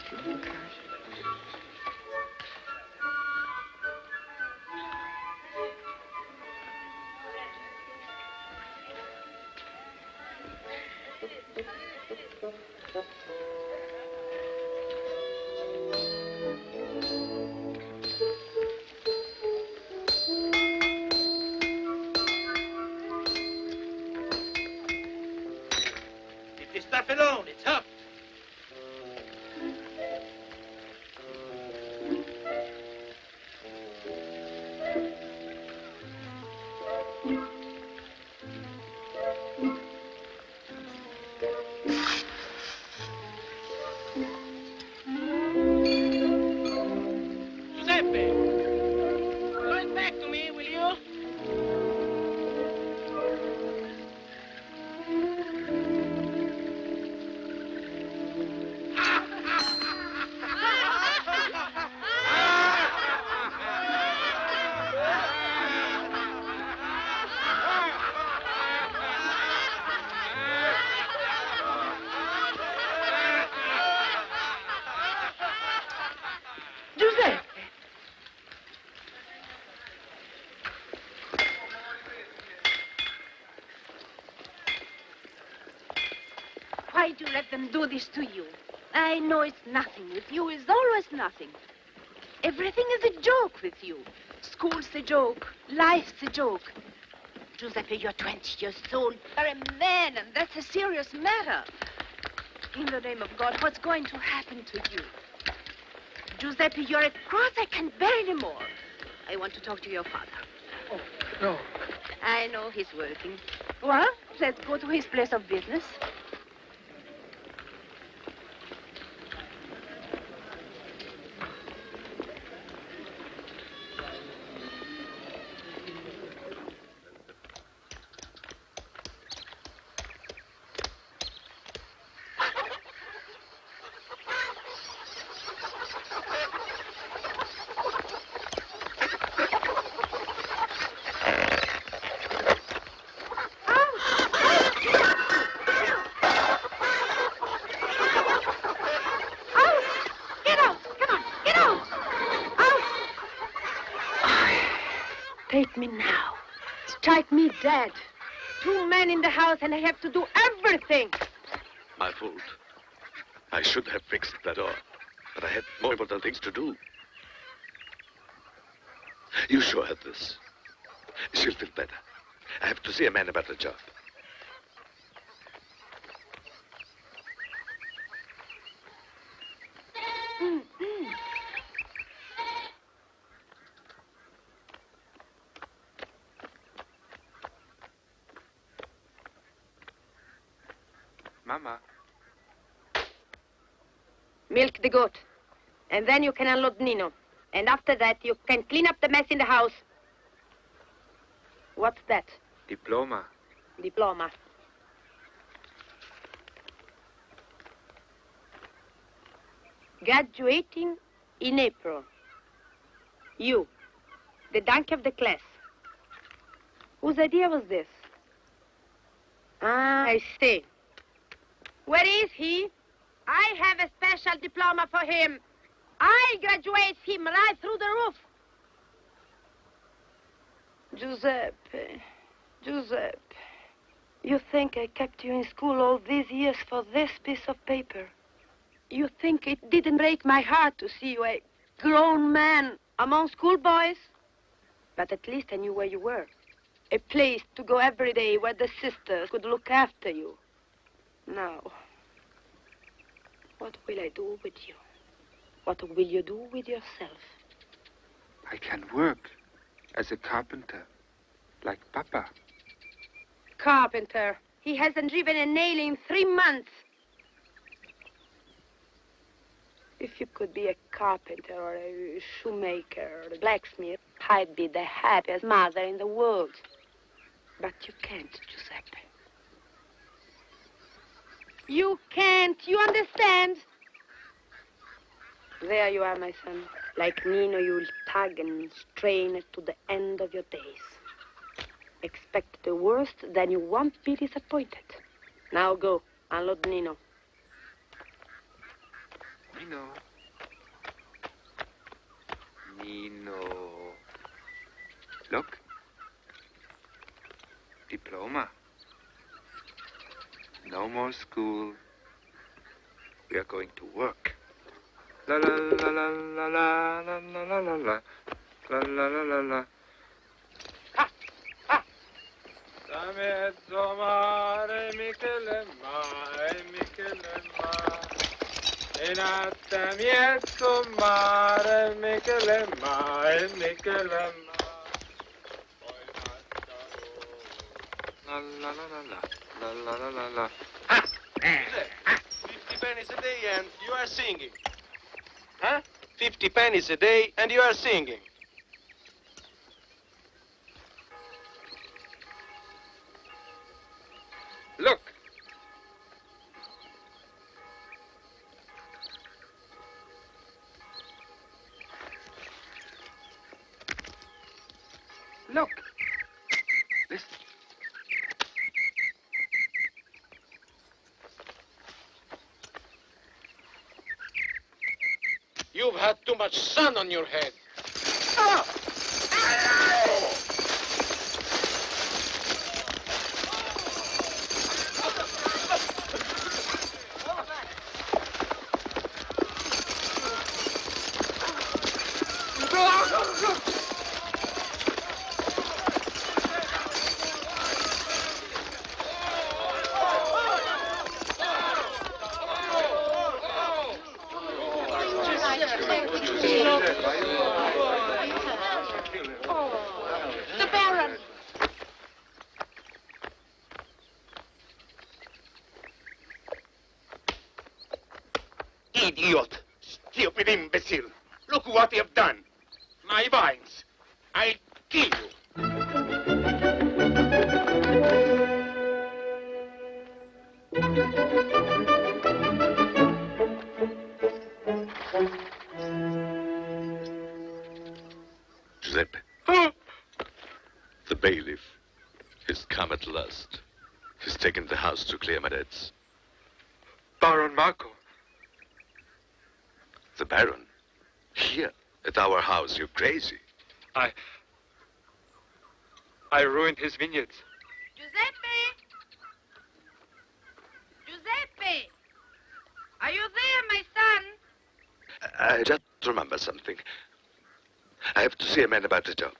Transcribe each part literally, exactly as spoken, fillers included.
Stuff alone, it's up. Giuseppe, throw it back to me, will you? Why do you let them do this to you? I know it's nothing. With you, it's always nothing. Everything is a joke with you. School's a joke. Life's a joke. Giuseppe, you're twenty years old. You're a man, and that's a serious matter. In the name of God, what's going to happen to you? Giuseppe, you're a cross I can't bear anymore. I want to talk to your father. Oh, no. I know he's working. Well, let's go to his place of business. Take me now. Strike me dead. Two men in the house and I have to do everything. My fault. I should have fixed that door, but I had more important things to do. You show her this. She'll feel better. I have to see a man about the job. Mama. Milk the goat. And then you can unload Nino. And after that, you can clean up the mess in the house. What's that? Diploma. Diploma. Graduating in April. You, the donkey of the class. Whose idea was this? Ah, I see. Where is he? I have a special diploma for him. I graduate him right through the roof. Giuseppe, Giuseppe, you think I kept you in school all these years for this piece of paper? You think it didn't break my heart to see you a grown man among schoolboys? But at least I knew where you were. A place to go every day where the sisters could look after you. Now, what will I do with you? What will you do with yourself? I can work as a carpenter, like Papa. Carpenter. He hasn't driven a nail in three months. If you could be a carpenter or a shoemaker or a blacksmith, I'd be the happiest mother in the world. But you can't, Giuseppe. You can't. You understand? There you are, my son. Like Nino, you'll tug and strain it to the end of your days. Expect the worst, then you won't be disappointed. Now go. Unload Nino. Nino. Nino. Look. Diploma. No more school. We are going to work. La la la la la la la la la la la la la la la la. Ha ha. Da mezzo mare Michele mare Michele mare. In alta mezzo mare Michele mare Michele mare. La la la la la la la la la la. Ah! Fifty pennies a day and you are singing. Huh? Fifty pennies a day and you are singing. Look. Look. Listen. You've had too much sun on your head. Ah! Idiot! Stupid imbecile! Look what you've done! My vines! I'll kill you! Giuseppe. The bailiff has come at last. He's taken the house to clear my debts. Baron Marco. The Baron? Here, at our house, you're crazy. I... I ruined his vineyards. Giuseppe! Giuseppe! Are you there, my son? I just remember something. I have to see a man about the job.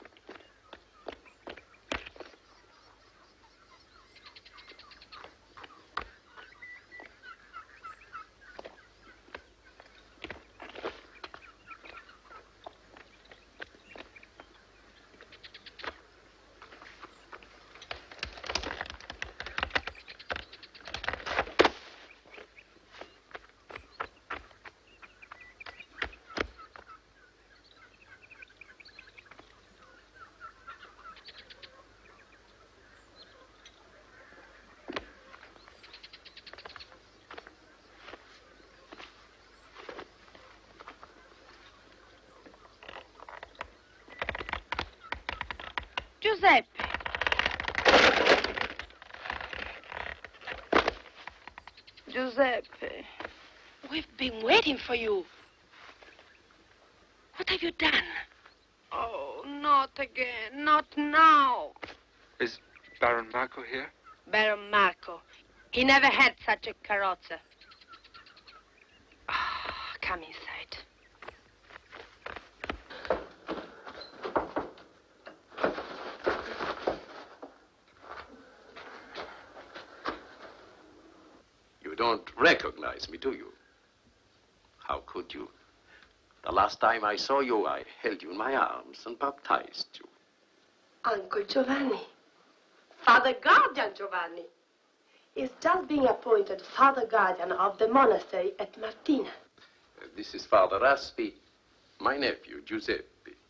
Giuseppe. Giuseppe, we've been waiting for you. What have you done? Oh, not again. Not now. Is Baron Marco here? Baron Marco. He never had such a carrozza. Ah, come inside. You don't recognize me, do you? How could you? The last time I saw you, I held you in my arms and baptized you. Uncle Giovanni. Father Guardian Giovanni. He's just being appointed Father Guardian of the monastery at Martina. Uh, this is Father Raspi, my nephew, Giuseppe.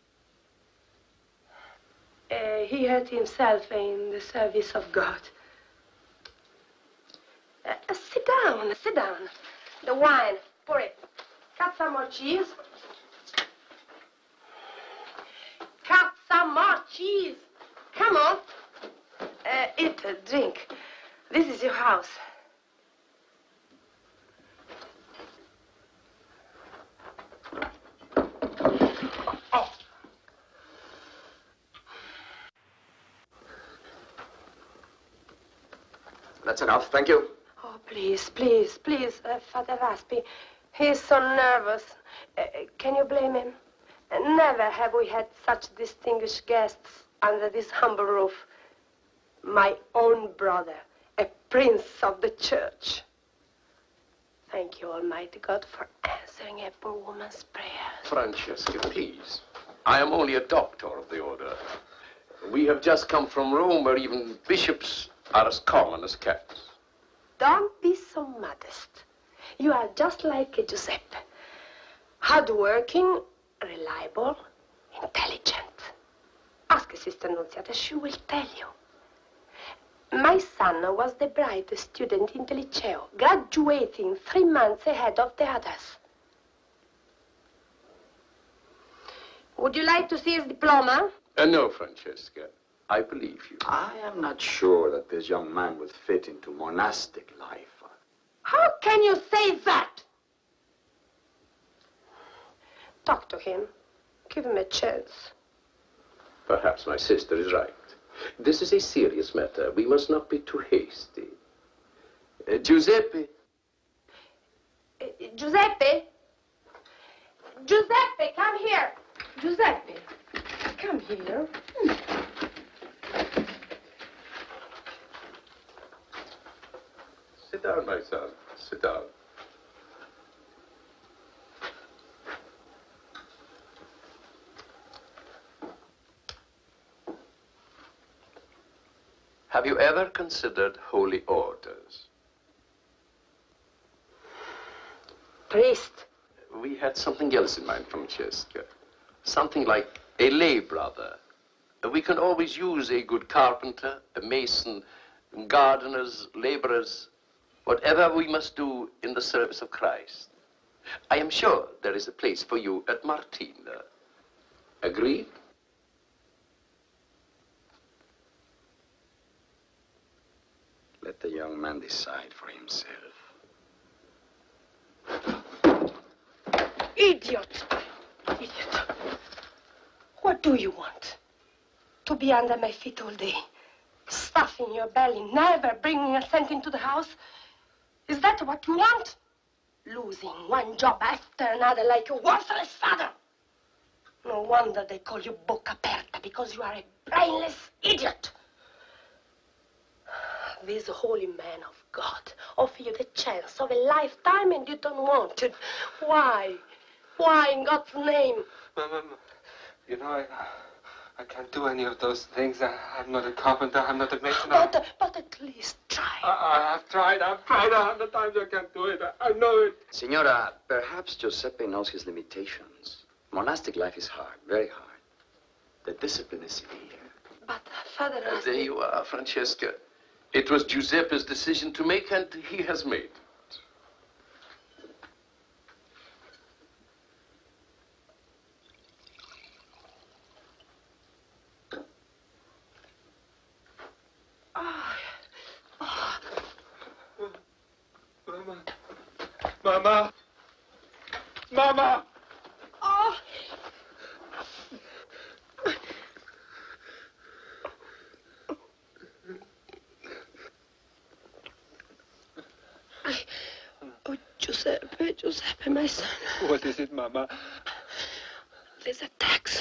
Uh, he hurt himself in the service of God. Uh, uh, sit down, sit down. The wine, pour it. Cut some more cheese. Cut some more cheese. Come on. Uh, eat, uh, drink. This is your house. That's enough, thank you. Oh, please, please, please, uh, Father Raspi. He's so nervous. Uh, can you blame him? Uh, never have we had such distinguished guests under this humble roof. My own brother, a prince of the church. Thank you, Almighty God, for answering a poor woman's prayers. Francesca, please. I am only a doctor of the order. We have just come from Rome, where even bishops are as common as cats. Don't be so modest. You are just like Giuseppe. Hardworking, reliable, intelligent. Ask Sister Nunziata, she will tell you. My son was the brightest student in the Liceo, graduating three months ahead of the others. Would you like to see his diploma? Uh, no, Francesca. I believe you. I am not sure that this young man would fit into monastic life. How can you say that? Talk to him. Give him a chance. Perhaps my sister is right. This is a serious matter. We must not be too hasty. Uh, Giuseppe? Uh, Giuseppe? Giuseppe, come here. Giuseppe, come here. Hmm. Sit down, my son. Sit down. Have you ever considered holy orders? Priest. We had something else in mind, Francesca. Something like a lay brother. We can always use a good carpenter, a mason, gardeners, laborers, whatever we must do in the service of Christ. I am sure there is a place for you at Martina. Agreed? Let the young man decide for himself. Idiot! Idiot. What do you want? To be under my feet all day, stuffing your belly, never bringing a cent into the house? Is that what you want? Losing one job after another like your worthless father? No wonder they call you Bocca Aperta, because you are a brainless idiot. These holy men of God offer you the chance of a lifetime and you don't want it. Why? Why, in God's name? Mama, you know, I, I can't do any of those things. I, I'm not a carpenter. I'm not a mason. But, uh, but at least try. I, I have tried. I've tried a hundred times. I can't do it. I, I know it. Signora, perhaps Giuseppe knows his limitations. Monastic life is hard, very hard. The discipline is severe. But, uh, Father... Uh, there you are, Francesca. It was Giuseppe's decision to make, and he has made it. Oh. Oh. Mama. Mama. Mama. Oh. Oh, Giuseppe, Giuseppe, my son. What is it, Mama? These attacks.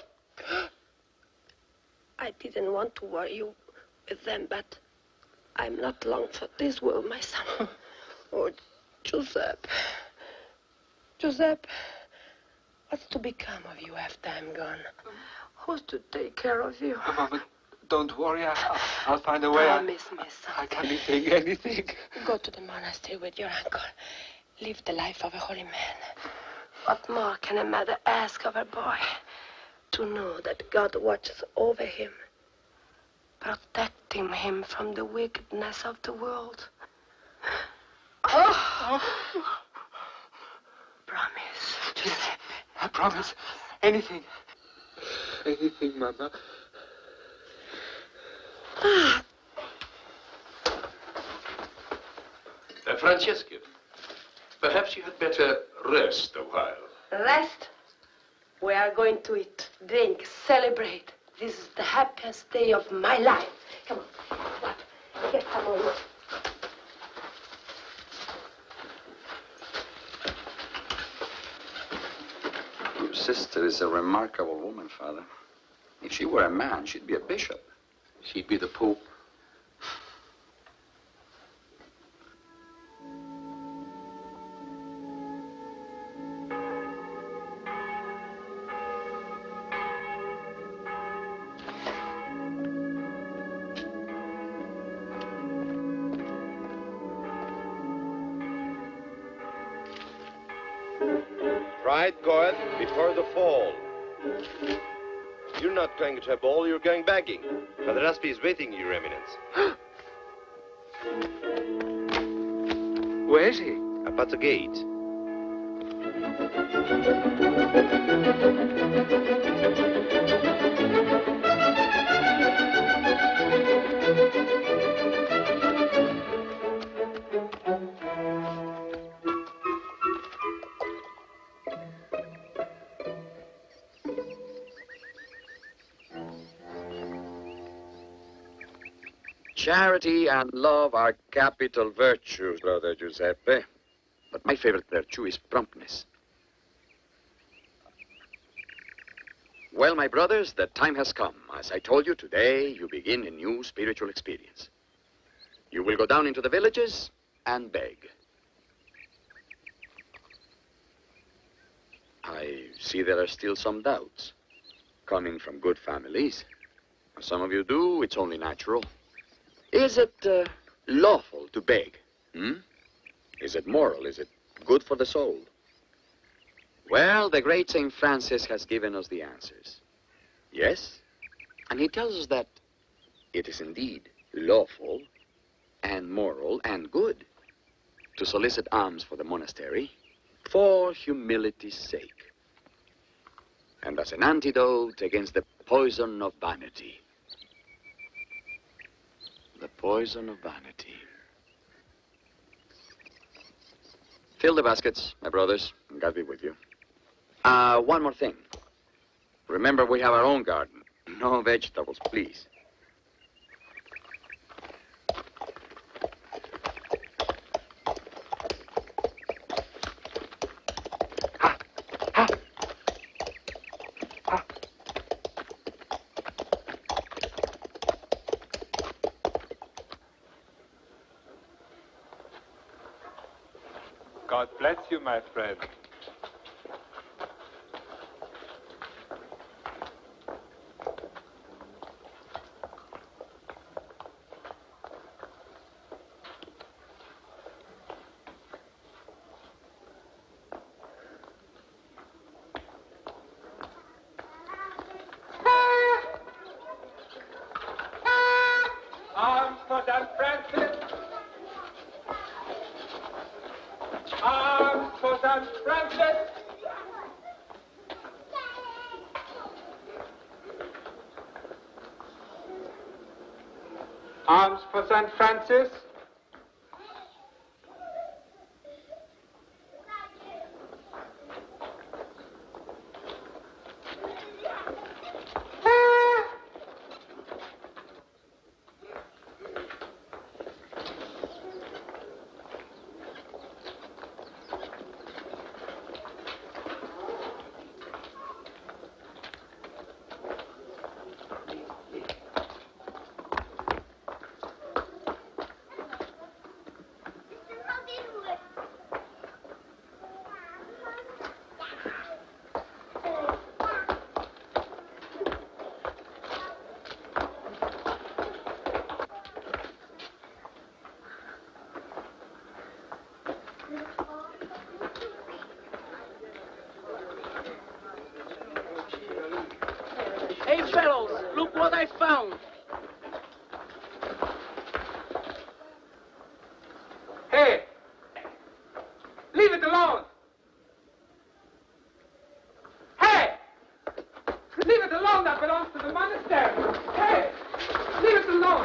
I didn't want to worry you with them, but I'm not long for this world, my son. Oh, Giuseppe. Giuseppe, what's to become of you after I'm gone? Who's to take care of you? Mama, don't worry. I, I'll find a way. Oh, I, miss, miss. I can't anything, anything. Go to the monastery with your uncle. Live the life of a holy man. What more can a mother ask of her boy? To know that God watches over him, protecting him from the wickedness of the world. Oh! Promise, Giuseppe. I promise. Anything. Anything, Mama. Uh, Francesca, perhaps you had better rest a while. Rest? We are going to eat, drink, celebrate. This is the happiest day of my life. Come on, what? Get some more. Your sister is a remarkable woman, Father. If she were a man, she'd be a bishop. She'd be the Pope. Pride goeth before the fall. You're not going to a ball, you're going begging. Father Raspi is waiting, Your Eminence. Where is he? Up at the gate. Charity and love are capital virtues, Brother Giuseppe. But my favorite virtue is promptness. Well, my brothers, the time has come. As I told you, today you begin a new spiritual experience. You will go down into the villages and beg. I see there are still some doubts. Coming from good families. Some of you do, it's only natural. Is it uh, lawful to beg? Hmm? Is it moral? Is it good for the soul? Well, the great Saint Francis has given us the answers. Yes, and he tells us that it is indeed lawful and moral and good to solicit alms for the monastery for humility's sake and as an antidote against the poison of vanity. The poison of vanity. Fill the baskets, my brothers, and God be with you. Uh, one more thing. Remember, we have our own garden. No vegetables, please. God bless you, my friend. Arms for Saint Francis. Arms for Saint Francis. Arms for Saint Francis. Hey, fellows, look what I found. Hey! Leave it alone! Hey! Leave it alone, that belongs to the monastery! Hey! Leave it alone!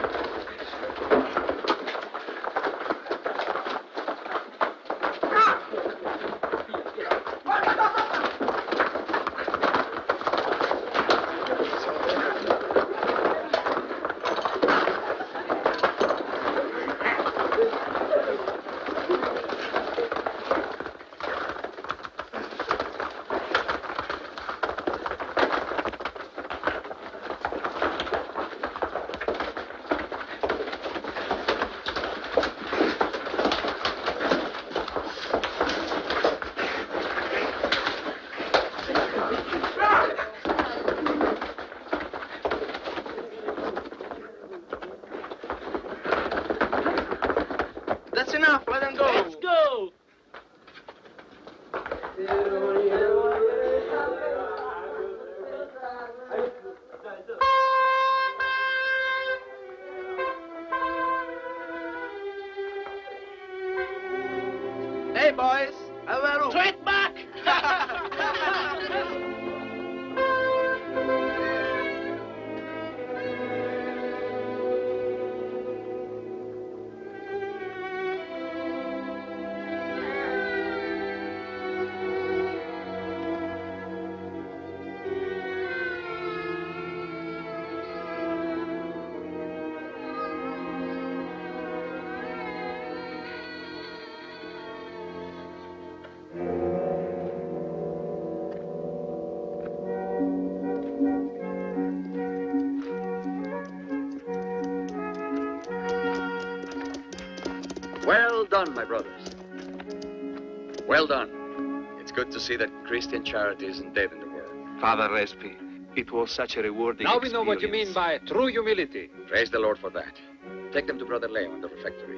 Well done, my brothers. Well done. It's good to see that Christian charity isn't dead in the world. Father Respi, it was such a rewarding Now we know what you mean experience. by true humility. Praise the Lord for that. Take them to Brother Leo in the refectory.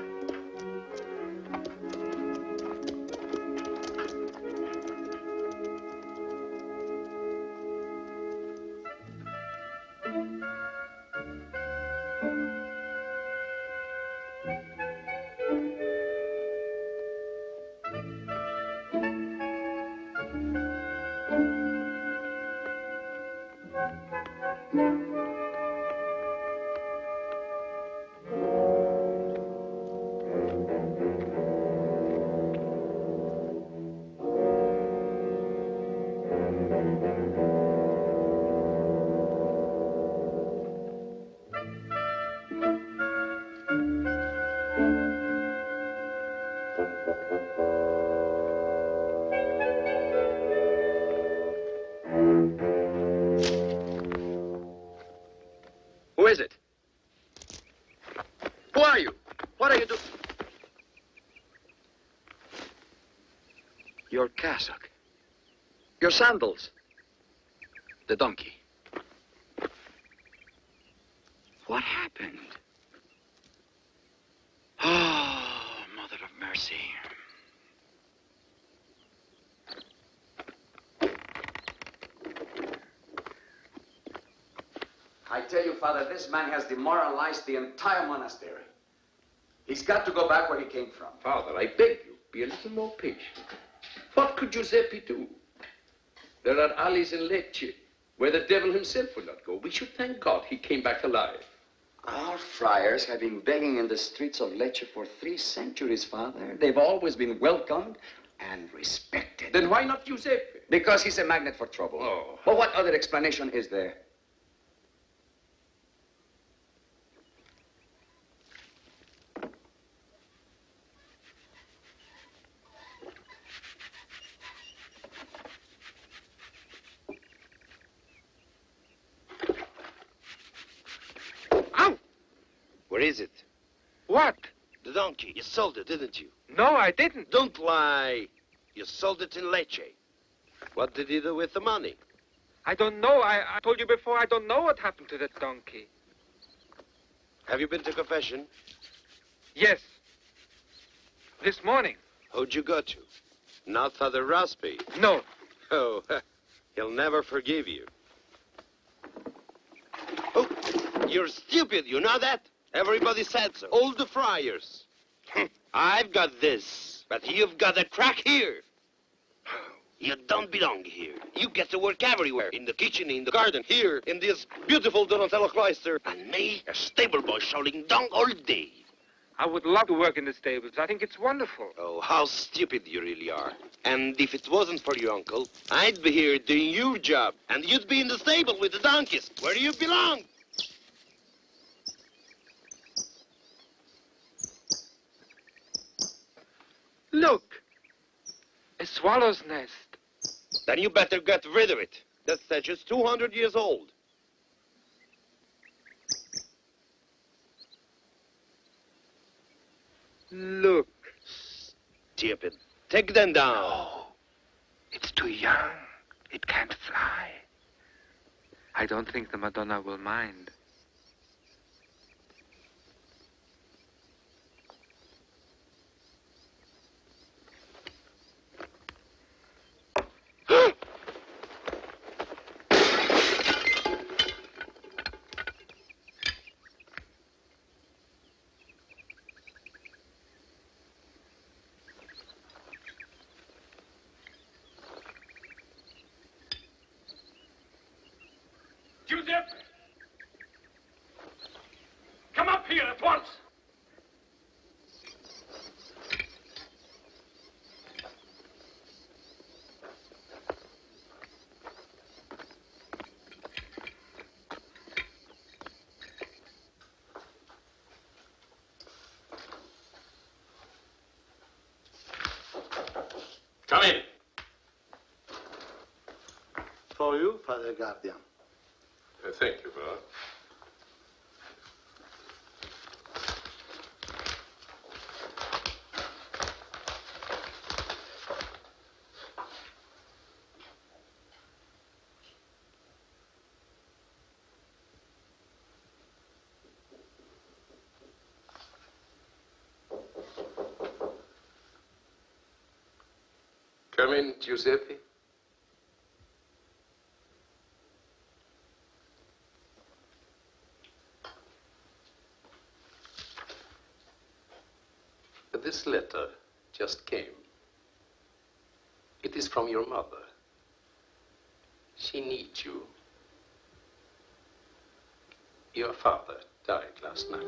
Who is it? Who are you? What are you doing? Your cassock. Your sandals. The donkey. What happened? Oh, Mother of Mercy. I tell you, Father, this man has demoralized the entire monastery. He's got to go back where he came from. Father, I beg you, be a little more patient. What could Giuseppe do? There are alleys in Lecce where the devil himself will not go. We should thank God he came back alive. Our friars have been begging in the streets of Lecce for three centuries, Father. They've always been welcomed and respected. Then why not Giuseppe? Because he's a magnet for trouble. Oh. But what other explanation is there? Where is it? What? The donkey. You sold it, didn't you? No, I didn't. Don't lie. You sold it in Lecce. What did you do with the money? I don't know. I, I told you before, I don't know what happened to that donkey. Have you been to confession? Yes. This morning. Who'd you go to? Not Father Raspi. No. Oh, he'll never forgive you. Oh, you're stupid, you know that? Everybody said so. All the friars. I've got this, but you've got a crack here. You don't belong here. You get to work everywhere. In the kitchen, in the garden, here, in this beautiful Donatello cloister. And me, a stable boy, shouting dung all day. I would love to work in the stables. I think it's wonderful. Oh, how stupid you really are. And if it wasn't for your uncle, I'd be here doing your job. And you'd be in the stable with the donkeys, where you belong. Look. A swallow's nest. Then you better get rid of it. That statue's two hundred years old. Look. Stupid. Take them down. No. It's too young. It can't fly. I don't think the Madonna will mind. Giuseppe! Come up here at once! Come in. For you, Father Guardian. Uh, thank you, Father. Come in, Giuseppe. This letter just came. It is from your mother. She needs you. Your father died last night.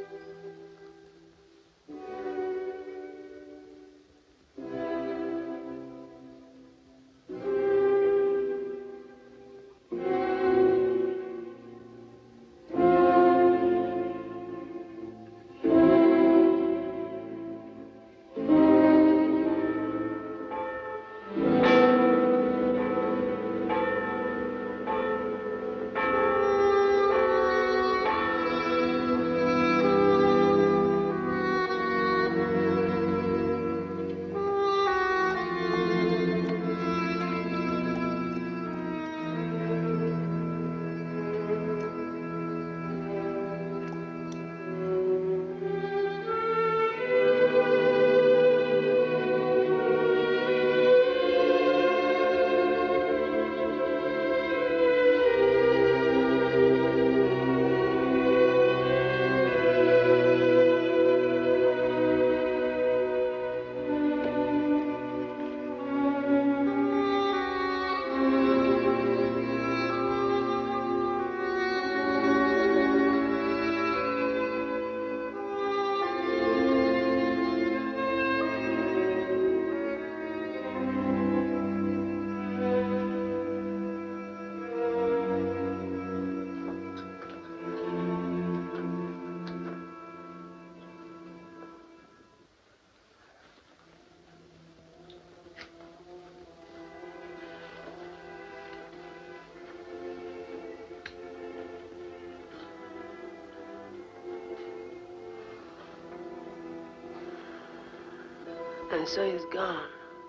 And so he's gone.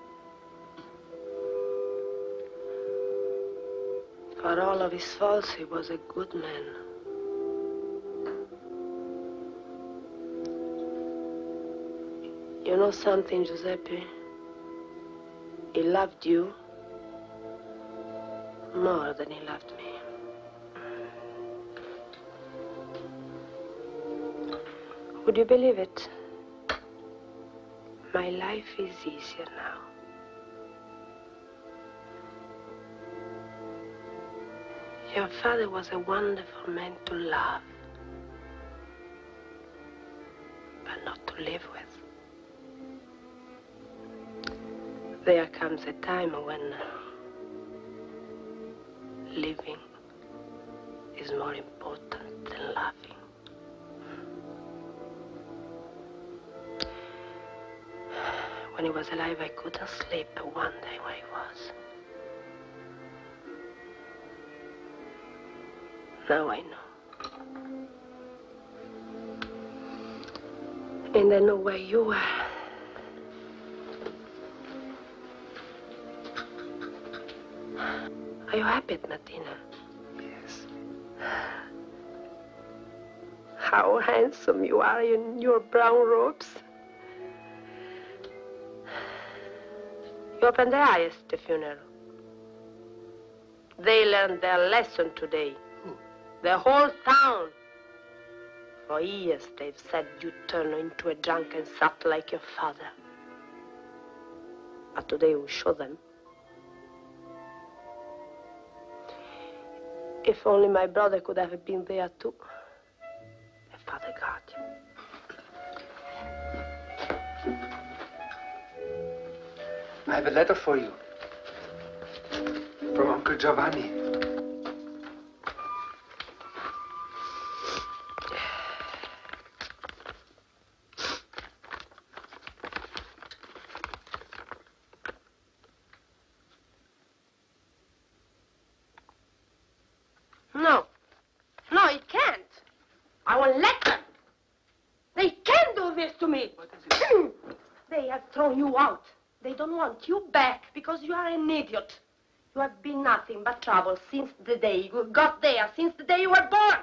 For all of his faults, he was a good man. You know something, Giuseppe? He loved you more than he loved me. Would you believe it? My life is easier now. Your father was a wonderful man to love, but not to live with. There comes a time when living is more important than loving. When he was alive, I couldn't sleep one day where he was. Now I know. And I know where you are. Are you happy, Martina? Yes. How handsome you are in your brown robes. You opened their eyes at the funeral. They learned their lesson today. Who? The whole town. For years they've said you turn into a drunken sot like your father. But today we show them. If only my brother could have been there too. A father guardian. I have a letter for you. From Uncle Giovanni. No. No, it can't. I won't let them. They can't do this to me. What is it? They have thrown you out. They don't want you back because you are an idiot. You have been nothing but trouble since the day you got there, since the day you were born.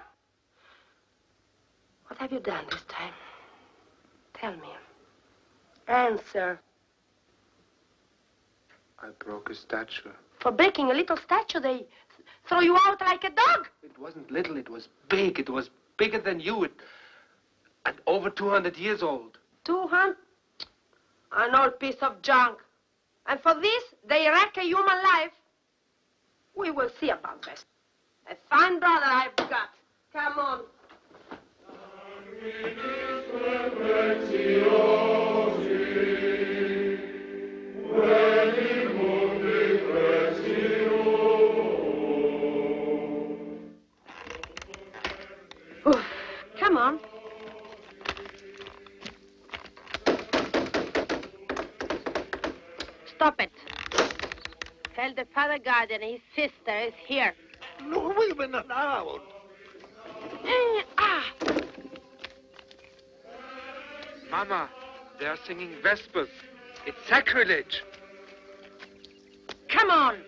What have you done this time? Tell me. Answer. I broke a statue. For breaking a little statue, they th- throw you out like a dog. It wasn't little, it was big. It was bigger than you. It, and over two hundred years old. Two hundred? An old piece of junk. And for this, they wreck a human life. We will see about that. A fine brother I've got. Come on. Oof. Come on. Stop it. Tell the Father Guardian his sister is here. No women allowed. Eh, ah! Mama, they are singing Vespers. It's sacrilege. Come on.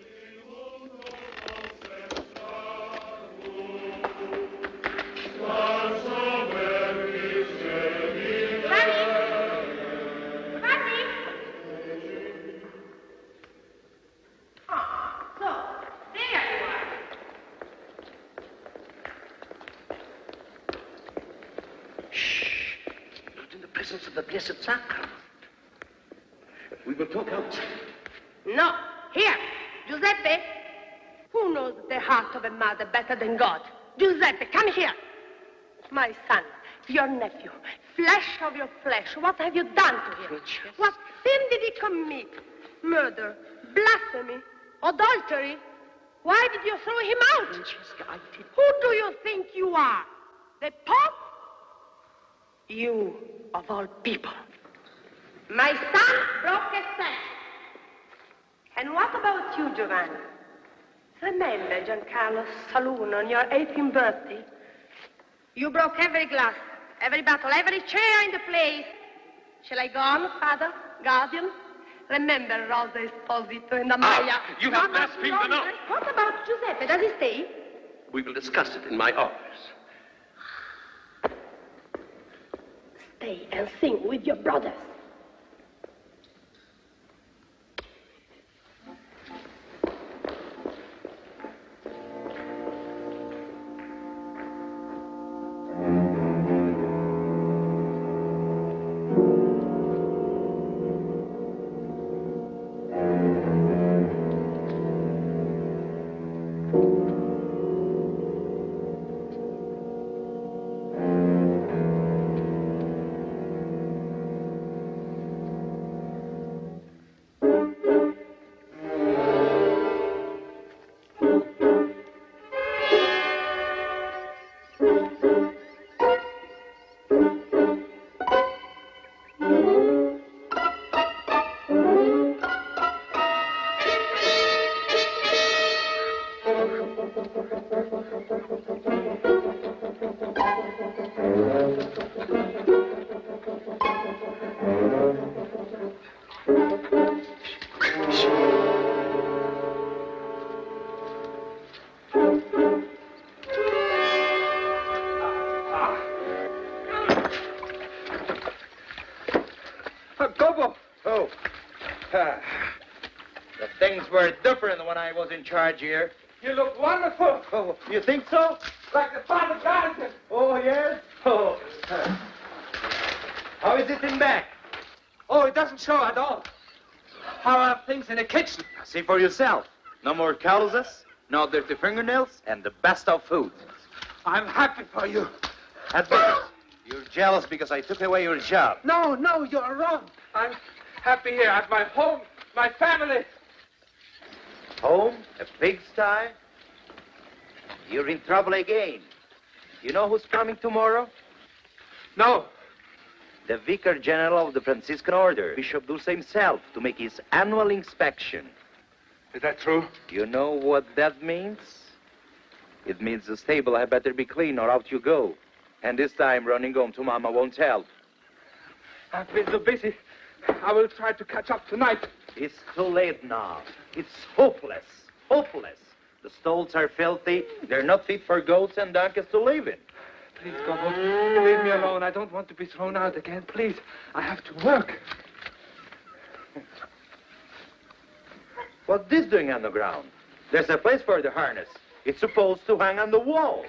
Of the Blessed Sacrament. We will talk outside. No. Here. Giuseppe. Who knows the heart of a mother better than God? Giuseppe, come here. My son, your nephew, flesh of your flesh, what have you done to him? Francesca. What sin did he commit? Murder, blasphemy, adultery? Why did you throw him out? Francesca, I did... Who do you think you are? The Pope? You, of all people. My son broke a statue. And what about you, Giovanni? Remember Giancarlo's saloon on your eighteenth birthday? You broke every glass, every bottle, every chair in the place. Shall I go on, Father, Guardian? Remember Rosa Esposito and Amaya. Ah, you have blasphemed the law. What about Giuseppe? Does he stay? We will discuss it in my office. Stay and sing with your brothers. In charge here. You look wonderful. Oh, you think so? Like the Father Guardian. Oh, yes? Oh. How is it in back? Oh, it doesn't show at all. How are things in the kitchen? See for yourself. No more calluses, no dirty fingernails, and the best of food. I'm happy for you. At best, you're jealous because I took away your job. No, no, you're wrong. I'm happy here at my home, my family. Home? A pigsty? You're in trouble again. You know who's coming tomorrow? No. The Vicar General of the Franciscan Order, Bishop Dulce himself, to make his annual inspection. Is that true? You know what that means? It means the stable had better be clean or out you go. And this time running home to Mama won't help. I've been so busy. I will try to catch up tonight. It's too late now. It's hopeless. Hopeless. The stalls are filthy. They're not fit for goats and donkeys to live in. Please, Gobbo, leave me alone. I don't want to be thrown out again. Please, I have to work. What's this doing on the ground? There's a place for the harness. It's supposed to hang on the wall.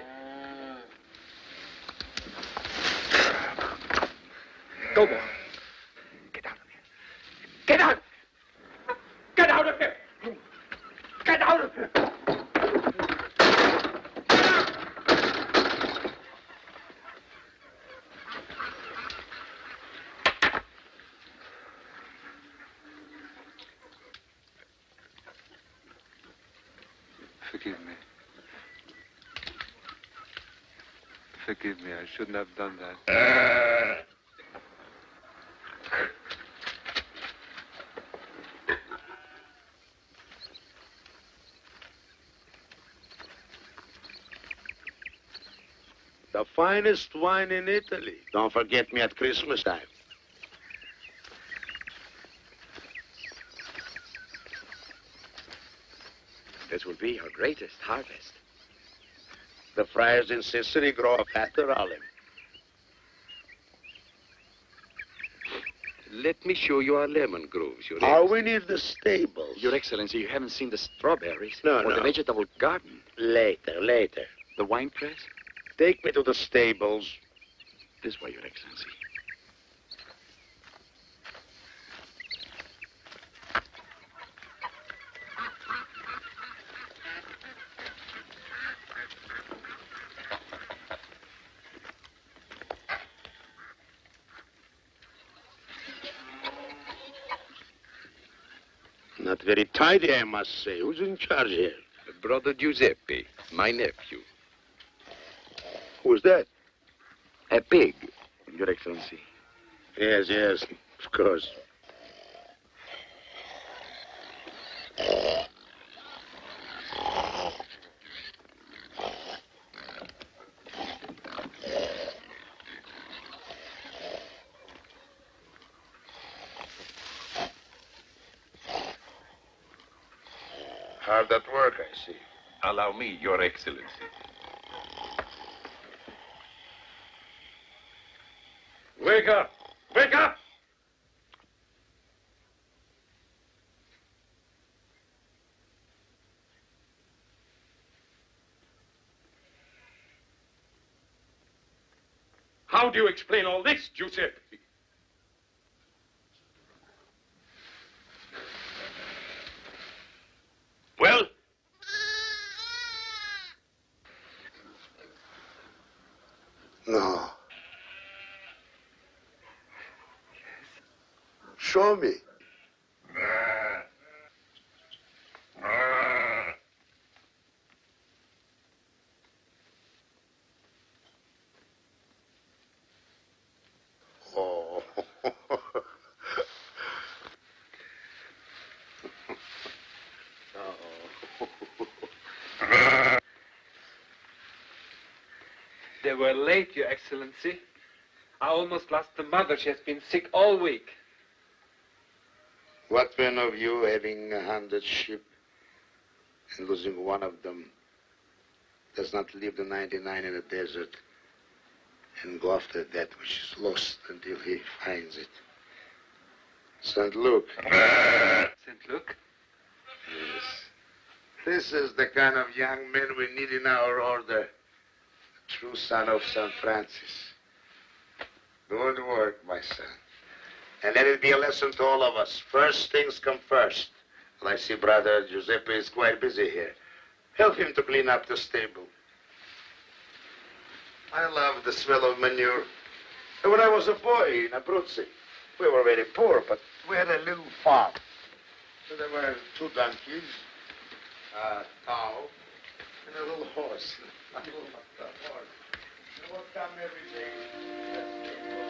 Go, boy. Get out of here. Get out! Get out of here! Get out of here! Forgive me. Forgive me, I shouldn't have done that. The finest wine in Italy. Don't forget me at Christmas time. This will be our greatest harvest. The friars in Sicily grow a fatter olive. Let me show you our lemon groves, Your Are Excellency. we near the stables? Your Excellency, you haven't seen the strawberries No, or no. the vegetable garden. Later, later. The wine press? Take me to the stables. This way, Your Excellency. Not very tidy, I must say. Who's in charge here? Brother Giuseppe, my nephew. Who's that? A pig, Your Excellency. Yes, yes, of course. Hard at work, I see. Allow me, Your Excellency. Wake up! Wake up! How do you explain all this, Giuseppe? Well? No. Show me. Oh. They were late, Your Excellency. I almost lost the mother. She has been sick all week. What one of you having a hundred sheep and losing one of them does not leave the ninety-nine in the desert and go after that which is lost until he finds it? Saint Luke. Saint Luke? Yes. This is the kind of young men we need in our order. True son of Saint Francis. Good work, my son. And let it be a lesson to all of us. First things come first. Well, I see Brother Giuseppe is quite busy here. Help him to clean up the stable. I love the smell of manure. And when I was a boy in Abruzzi, we were very poor, but we had a little farm. So there were two donkeys, a cow, and a little horse. A little horse. They would come every day.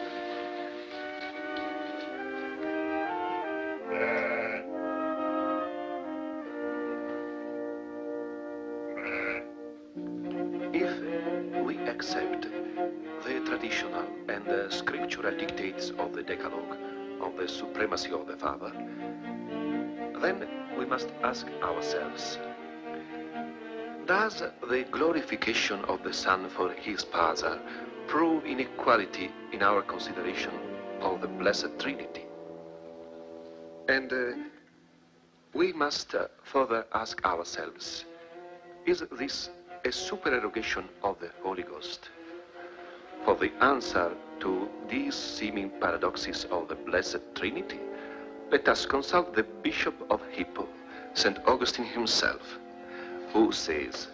If we accept the traditional and the scriptural dictates of the Decalogue of the supremacy of the Father, then we must ask ourselves, does the glorification of the Son for his Father prove inequality in our consideration of the Blessed Trinity? And uh, we must uh, further ask ourselves, is this a supererogation of the Holy Ghost? For the answer to these seeming paradoxes of the Blessed Trinity, let us consult the Bishop of Hippo, Saint Augustine himself, who says,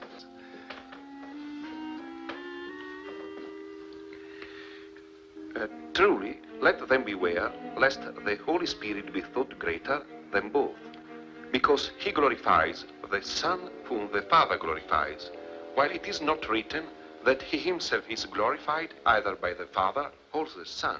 uh, truly, let them beware, lest the Holy Spirit be thought greater than both, because he glorifies the Son whom the Father glorifies, while it is not written that he himself is glorified either by the Father or the Son.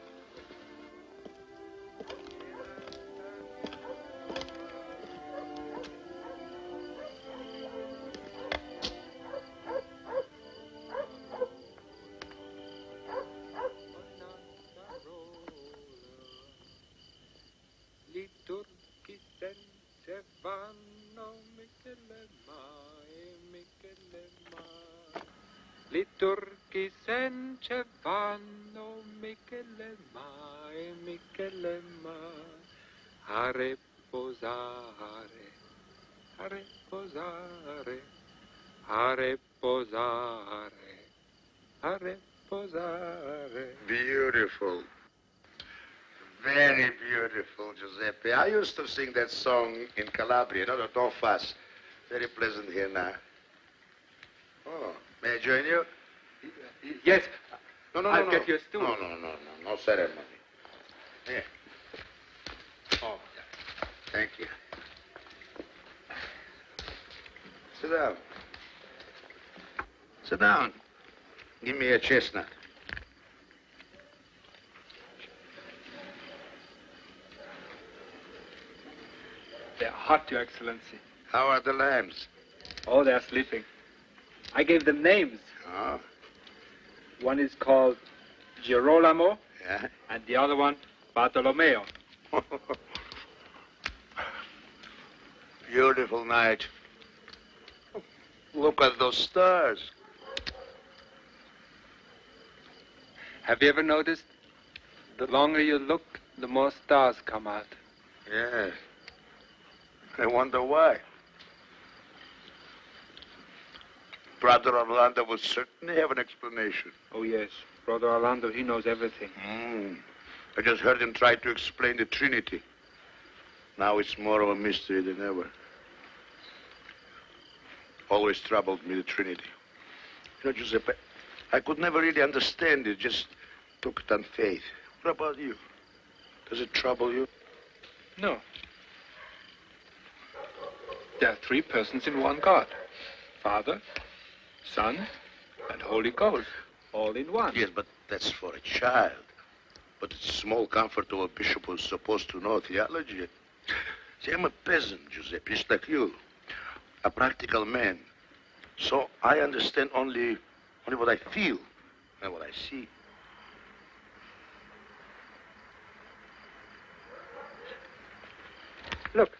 Liturghi sence vanno, Michele mai, Michele mai, a riposare, a riposare, a riposare, a riposare. Beautiful. Very beautiful, Giuseppe. I used to sing that song in Calabria, not at all fast. Very pleasant here now. Oh, may I join you? Yes. No, no, no, I'll no. get you a stool. No, no, no, no, no ceremony. Here. Oh, thank you. Sit down. Sit down. Give me a chestnut. They're hot, Your Excellency. How are the lambs? Oh, they're sleeping. I gave them names. Oh. One is called Girolamo, Yeah? and the other one, Bartolomeo. Beautiful night. Look at those stars. Have you ever noticed the longer you look, the more stars come out? Yeah. I wonder why. Brother Orlando would certainly have an explanation. Oh, yes. Brother Orlando, he knows everything. Mm. I just heard him try to explain the Trinity. Now it's more of a mystery than ever. Always troubled me, the Trinity. You know, Giuseppe, I could never really understand it, just took it on faith. What about you? Does it trouble you? No. There are three persons in one God. Father, Son, and Holy Ghost, all in one. Yes, but that's for a child. But it's small comfort to a bishop who's supposed to know theology. See, I'm a peasant, Giuseppe, just like you. A practical man. So I understand only, only what I feel and what I see. Look.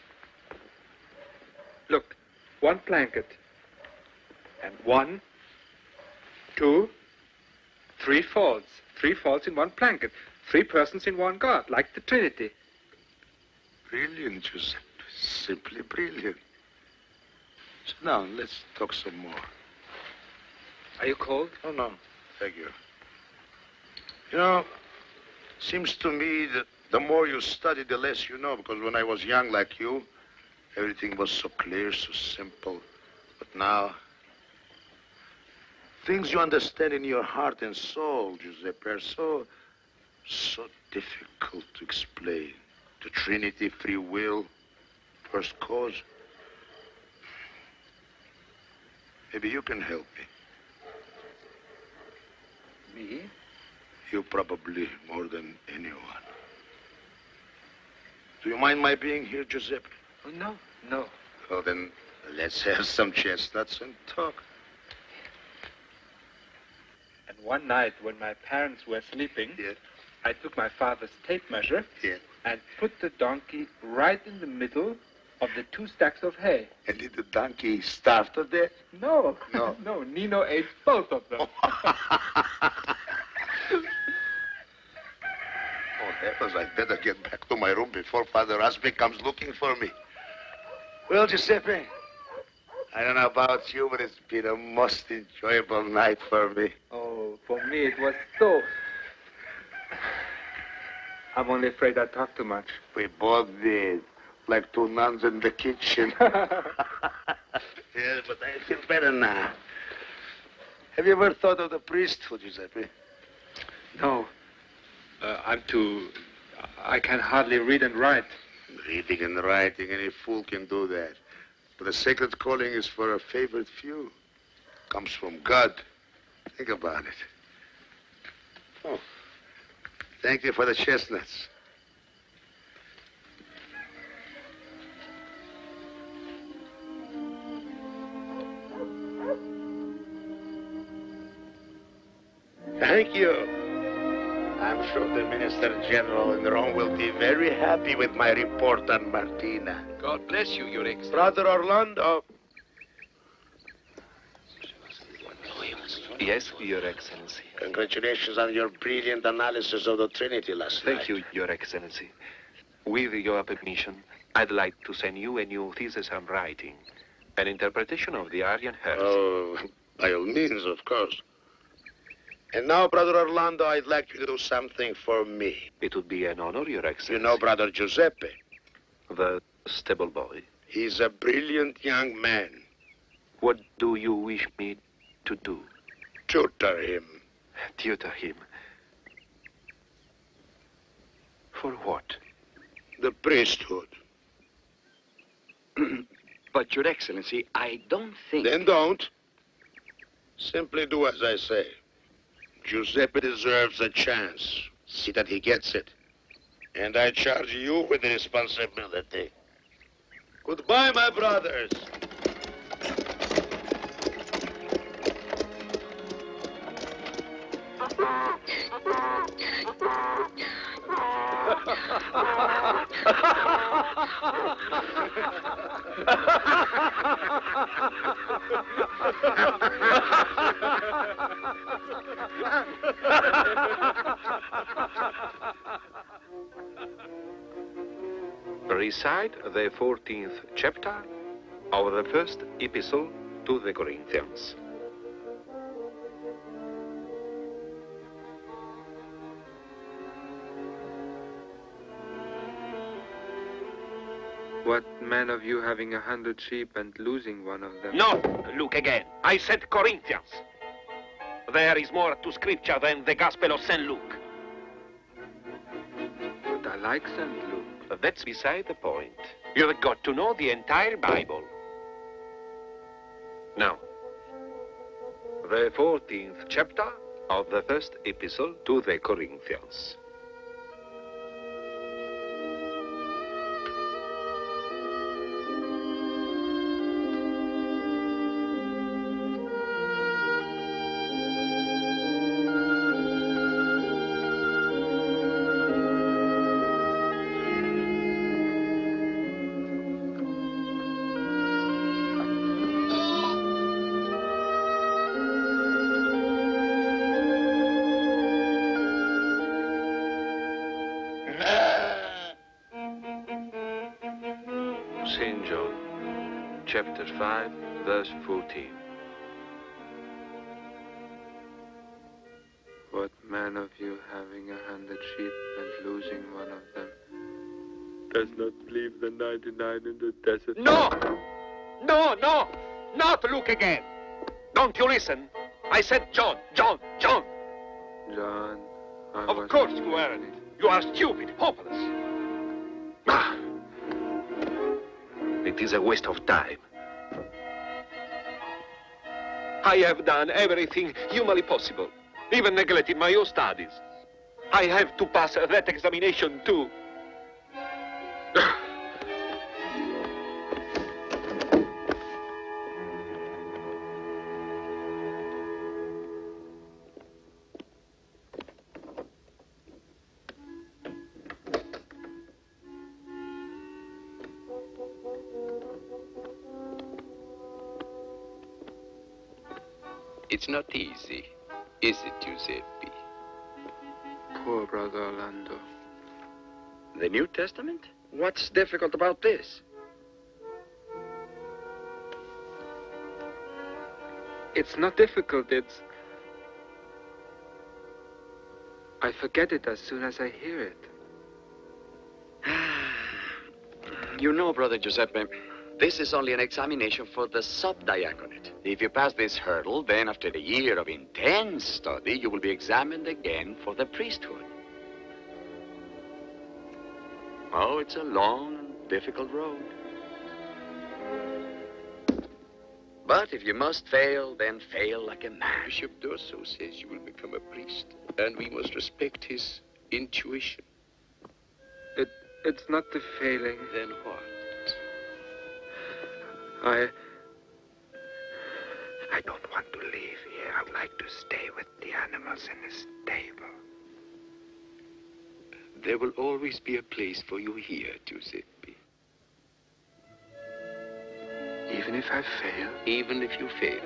Look. One blanket. And one, two, three folds. Three folds in one blanket. Three persons in one God, like the Trinity. Brilliant, Giuseppe. Simply brilliant. Sit down, let's talk some more. Are you cold? Oh, no. Thank you. You know, seems to me that the more you study, the less you know, because when I was young like you, everything was so clear, so simple. But now, things you understand in your heart and soul, Giuseppe, are so, so difficult to explain. The Trinity, free will, first cause. Maybe you can help me. Me? You probably more than anyone. Do you mind my being here, Giuseppe? Oh, no, no. Well, then, let's have some chestnuts and talk. And one night when my parents were sleeping, yeah. I took my father's tape measure yeah. and put the donkey right in the middle of the two stacks of hay. And did the donkey starve to death? No. No. No, Nino ate both of them. Oh, heavens, I'd better get back to my room before Father Aspe comes looking for me. Well, Giuseppe, I don't know about you, but it's been a most enjoyable night for me. Oh, for me it was so... I'm only afraid I talk too much. We both did, like two nuns in the kitchen. Yes, but I feel better now. Have you ever thought of the priesthood, Giuseppe? No. Uh, I'm too... I can hardly read and write. Reading and writing, any fool can do that. But the sacred calling is for a favored few. Comes from God. Think about it. Oh, thank you for the chestnuts. Thank you. I'm sure the Minister General in Rome will be very happy with my report on Martina. God bless you, Your Excellency. Brother Orlando. Yes, Your Excellency. Congratulations on your brilliant analysis of the Trinity last night. Thank you, Your Excellency. With your permission, I'd like to send you a new thesis I'm writing. An interpretation of the Arian heresy. Oh, by all means, of course. And now, Brother Orlando, I'd like you to do something for me. It would be an honor, Your Excellency. You know Brother Giuseppe? The stable boy. He's a brilliant young man. What do you wish me to do? Tutor him. Tutor him. For what? The priesthood. But, Your Excellency, I don't think... Then don't. Simply do as I say. Giuseppe deserves a chance. See that he gets it. And I charge you with the responsibility. Goodbye, my brothers. Recite the fourteenth chapter of the first epistle to the Corinthians. What man of you having a hundred sheep and losing one of them? No, look again. I said Corinthians. There is more to Scripture than the Gospel of Saint Luke. But I like Saint Luke. That's beside the point. You've got to know the entire Bible. Now, the fourteenth chapter of the first epistle to the Corinthians. Saint John, chapter five, verse fourteen. What man of you having a hundred sheep and losing one of them does not leave the ninety-nine in the desert? No! No, no! Not look again! Don't you listen? I said John, John, John! John, I Of was course you aren't. You are stupid, hopeless. Ah. It is a waste of time. I have done everything humanly possible, even neglected my own studies. I have to pass that examination too. It's not easy, is it, Giuseppe? Poor Brother Orlando. The New Testament? What's difficult about this? It's not difficult, it's... I forget it as soon as I hear it. You know, Brother Giuseppe, this is only an examination for the sub-diaconate. If you pass this hurdle, then after a year of intense study, you will be examined again for the priesthood. Oh, it's a long and difficult road. But if you must fail, then fail like a man. Bishop D'Orso says you will become a priest, and we must respect his intuition. It, it's not the failing. Then what? I... I don't want to leave here. I would like to stay with the animals in the stable. There will always be a place for you here, Giuseppe. Even if I fail? Even if you fail.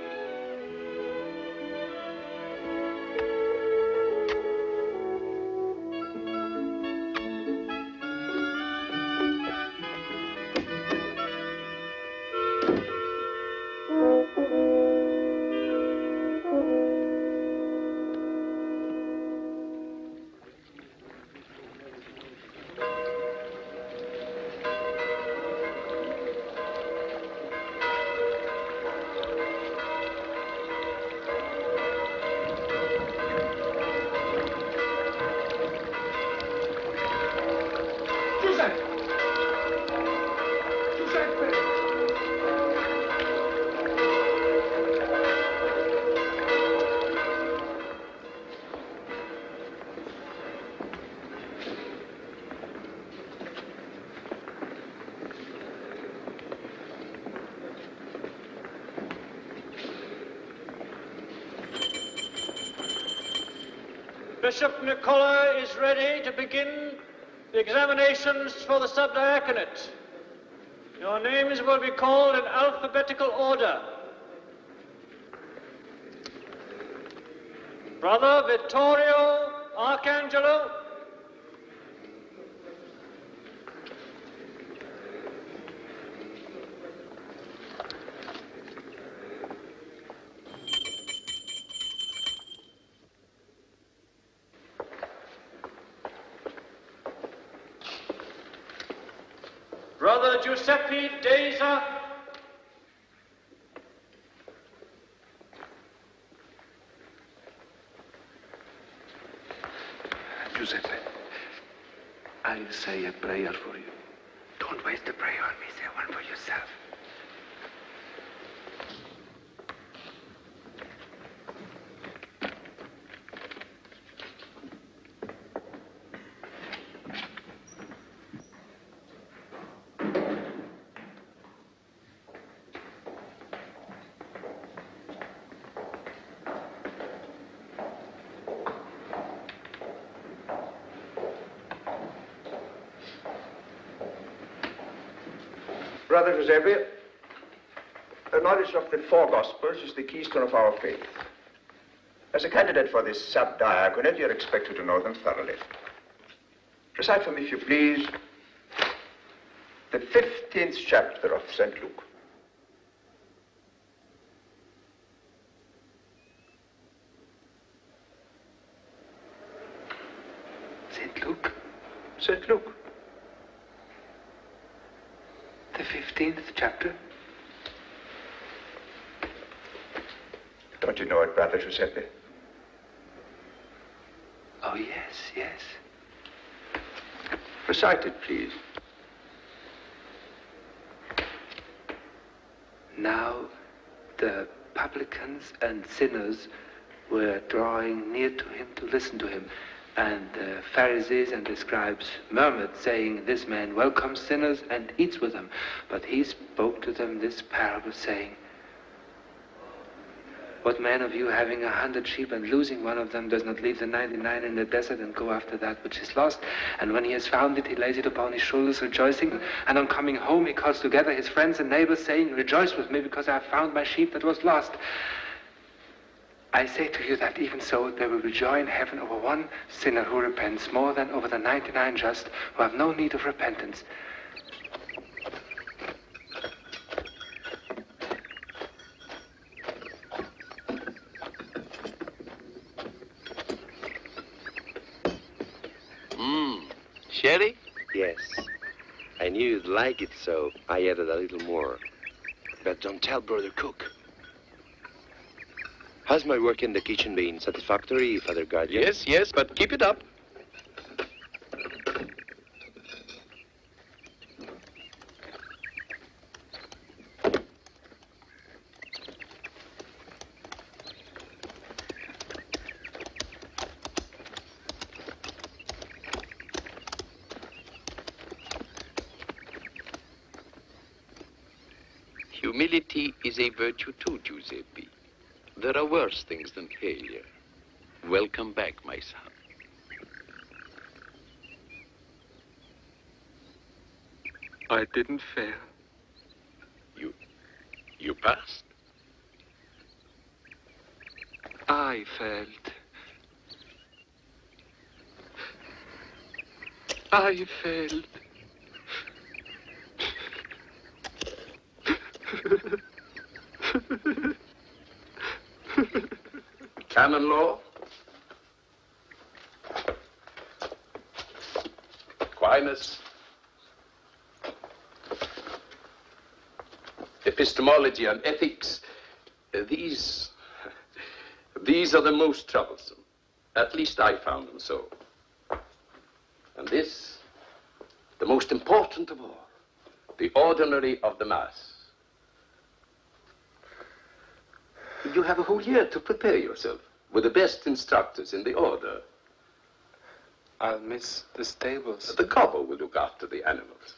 Bishop Nicola is ready to begin the examinations for the subdiaconate. Your names will be called in alphabetical order. Brother Vittorio Arcangelo. Brother Giuseppe Deza. Giuseppe, I'll say a prayer for you. Don't waste a prayer on me. Say one for yourself. Brother Giuseppe, the knowledge of the four Gospels is the keystone of our faith. As a candidate for this sub-diaconate, you're expected to know them thoroughly. Recite for me, if you please, the fifteenth chapter of Saint Luke. Saint Luke? Saint Luke. The fifteenth chapter? Don't you know it, Brother Giuseppe? Oh, yes, yes. Recite it, please. Now the publicans and sinners were drawing near to him to listen to him. And the Pharisees and the scribes murmured, saying, "This man welcomes sinners and eats with them." But he spoke to them this parable, saying, "What man of you, having a hundred sheep and losing one of them, does not leave the ninety-nine in the desert and go after that which is lost? And when he has found it, he lays it upon his shoulders, rejoicing. And on coming home, he calls together his friends and neighbors, saying, 'Rejoice with me, because I have found my sheep that was lost.' I say to you that even so there will be joy in heaven over one sinner who repents more than over the ninety-nine just who have no need of repentance." Sherry? Yes. I knew you'd like it, so I added a little more. But don't tell Brother Cook. Has my work in the kitchen been satisfactory, Father Guardian? Yes, yes, but keep it up. Humility is a virtue too, Giuseppe. There are worse things than failure. Welcome back, my son. I didn't fail. You... you passed? I failed. I failed. Canon law? Aquinas? Epistemology and ethics? Uh, these... these are the most troublesome. At least I found them so. And this, the most important of all, the ordinary of the Mass. You have a whole year to prepare yourself with the best instructors in the order. I'll miss the stables. The cobbler will look after the animals.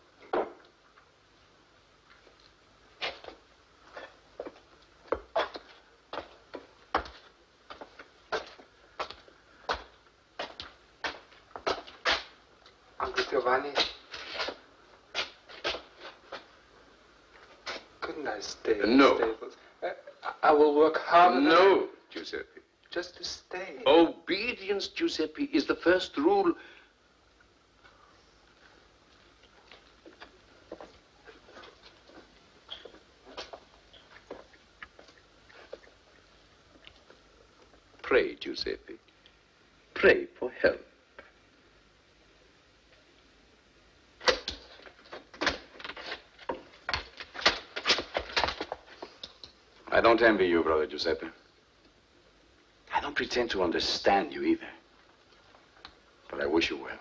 Uncle Giovanni, couldn't I stay in No. the stables? Uh, I will work hard. No, Giuseppe. Just to stay. Obedience, Giuseppe, is the first rule. Pray, Giuseppe. Pray for help. I don't envy you, Brother Giuseppe. I don't pretend to understand you either. But I wish you well.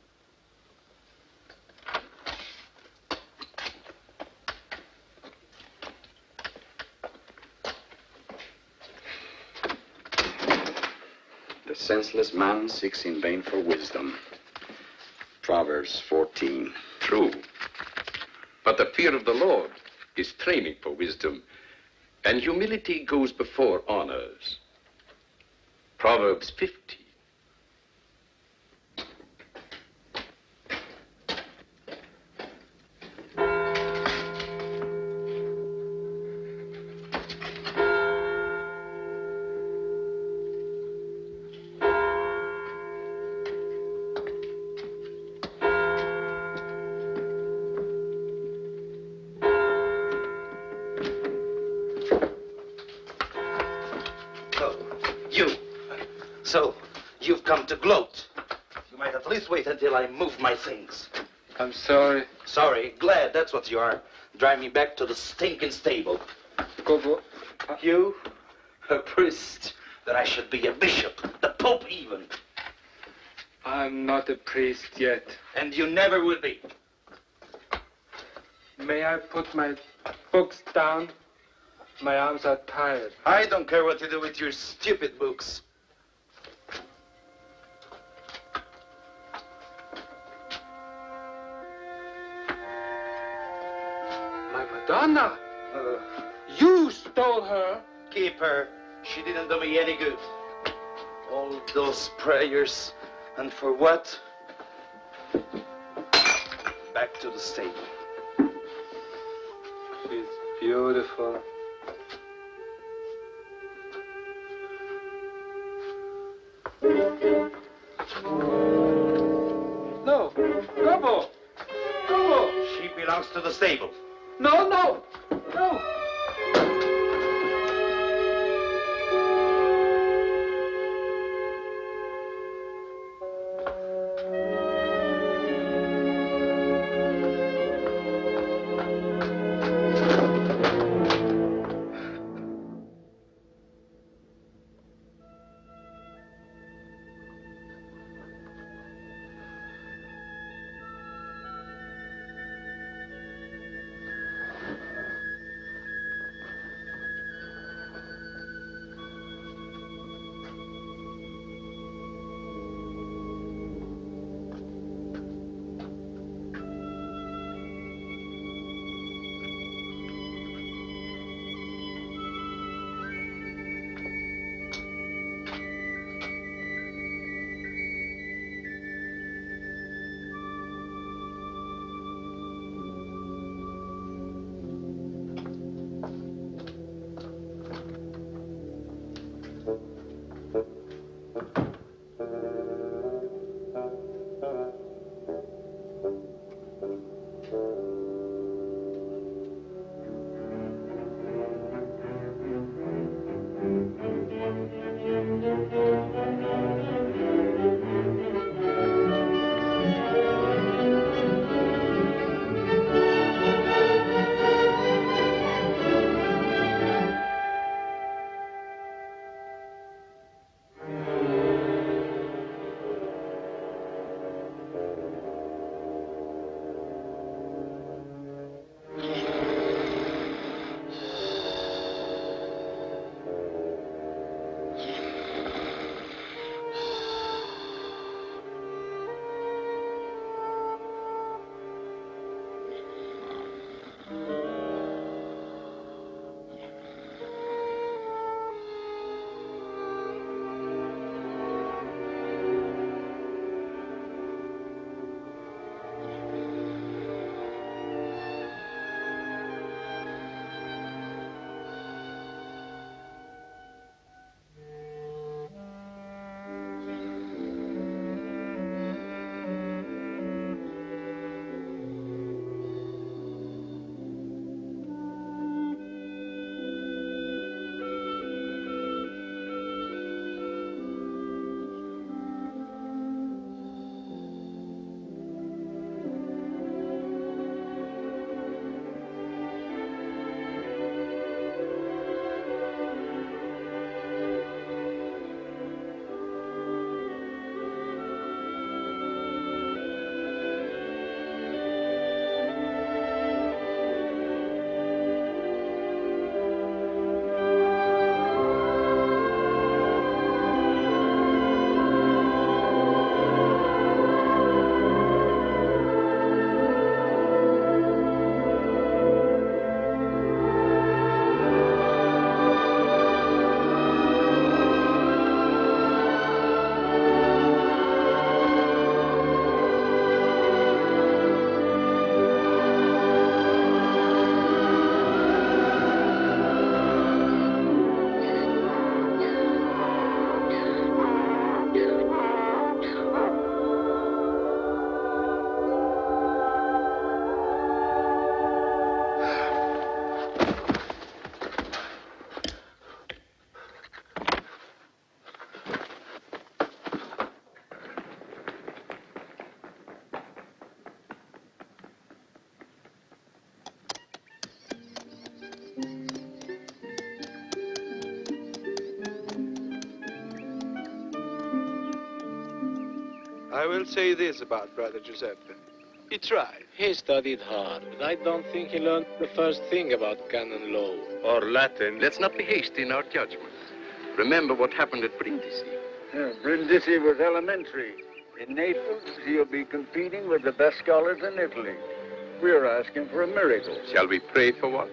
The senseless man seeks in vain for wisdom. Proverbs fourteen. True. But the fear of the Lord is training for wisdom, and humility goes before honors. Proverbs fifty. So, you've come to gloat. You might at least wait until I move my things. I'm sorry. Sorry, glad, that's what you are. Drive me back to the stinking stable. Go, uh, you, a priest, that I should be a bishop, the Pope even. I'm not a priest yet. And you never will be. May I put my books down? My arms are tired. I don't care what you do with your stupid books. My Madonna! Uh, you stole her! Keep her. She didn't do me any good. All those prayers. And for what? Back to the stable. She's beautiful. No, Gobbo! Gobbo! She belongs to the stable. No, no, no! I will say this about Brother Giuseppe. He tried. He studied hard, but I don't think he learned the first thing about canon law. Or Latin. Let's not be hasty in our judgment. Remember what happened at Brindisi. Yeah, Brindisi was elementary. In Naples, he'll be competing with the best scholars in Italy. We're asking for a miracle. Shall we pray for one?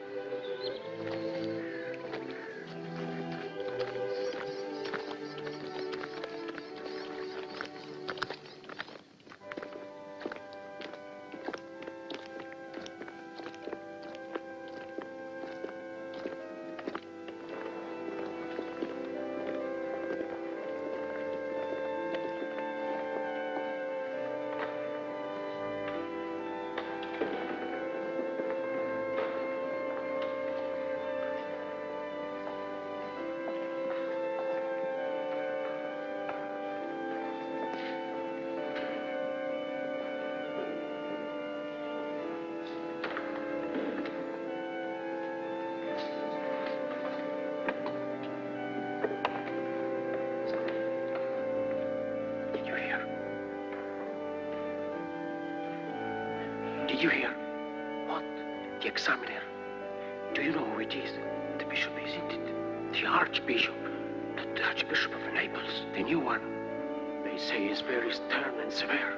Did you hear? What? The examiner. Do you know who it is? The bishop, isn't it? The archbishop. The archbishop of Naples, the new one. They say he's very stern and severe.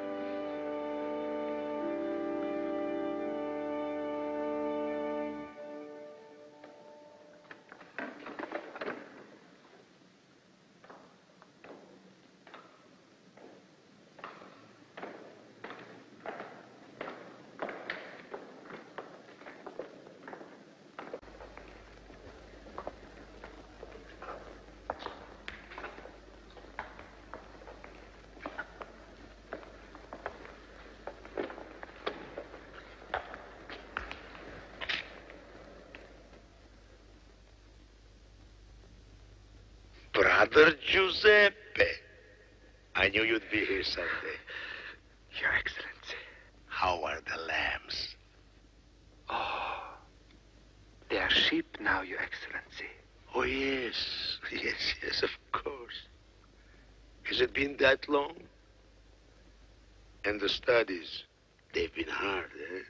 Brother Giuseppe. I knew you'd be here someday. Your Excellency. How are the lambs? Oh, they are sheep now, Your Excellency. Oh, yes. Yes, yes, of course. Has it been that long? And the studies, they've been hard, eh?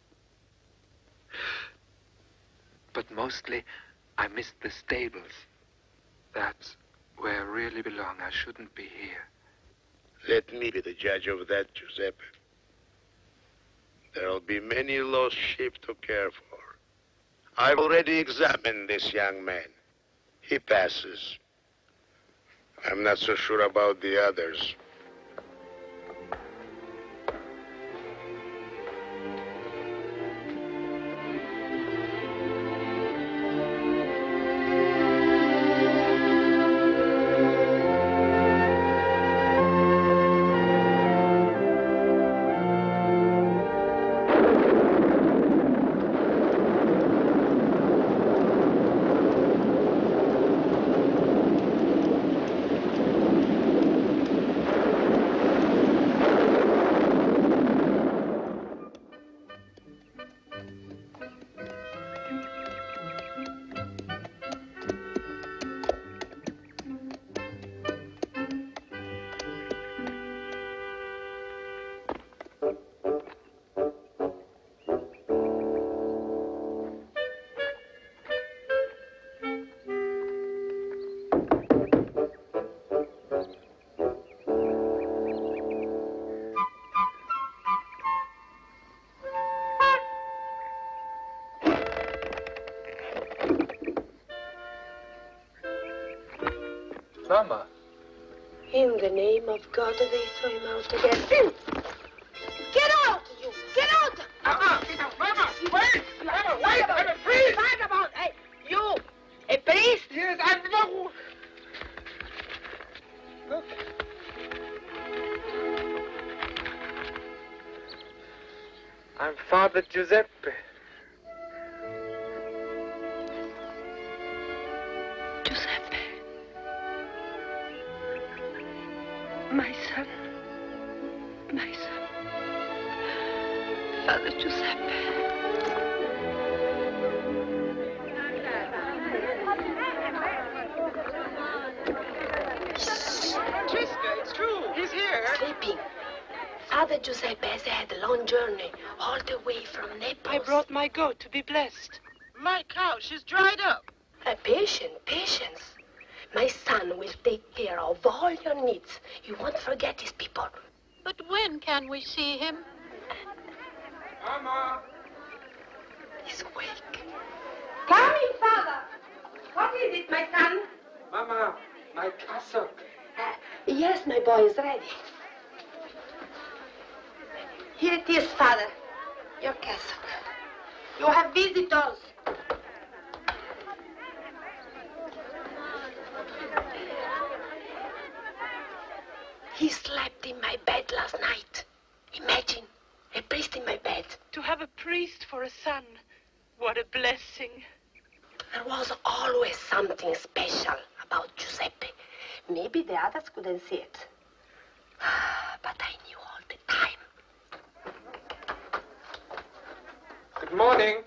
But mostly, I missed the stables. That's where I really belong. I shouldn't be here. Let me be the judge of that, Giuseppe. There'll be many lost sheep to care for. I've already examined this young man. He passes. I'm not so sure about the others. Mama. In the name of God, they throw him out again. Get out, you! Get out! Uh-uh! Mama! Wait! Mama, wait! I'm a priest! Vagabond! Hey, you! A priest? Yes, I'm no... Look. I'm Father Giuseppe. Giuseppe. My son. My son. Father Giuseppe. Trisca, it's true. He's here. Sleeping. Father Giuseppe has had a long journey all the way from Naples. I brought my goat to be blessed. My cow, she's dried up. Uh, patience, patience. My son will take care of all your needs. You won't forget his people. But when can we see him? Mama! He's awake. Come in, Father. What is it, my son? Mama, my cassock. Uh, yes, my boy is ready. Here it is, Father. Your cassock. You have visitors. He slept in my bed last night. Imagine, a priest in my bed. To have a priest for a son, what a blessing. There was always something special about Giuseppe. Maybe the others couldn't see it. But I knew all the time. Good morning.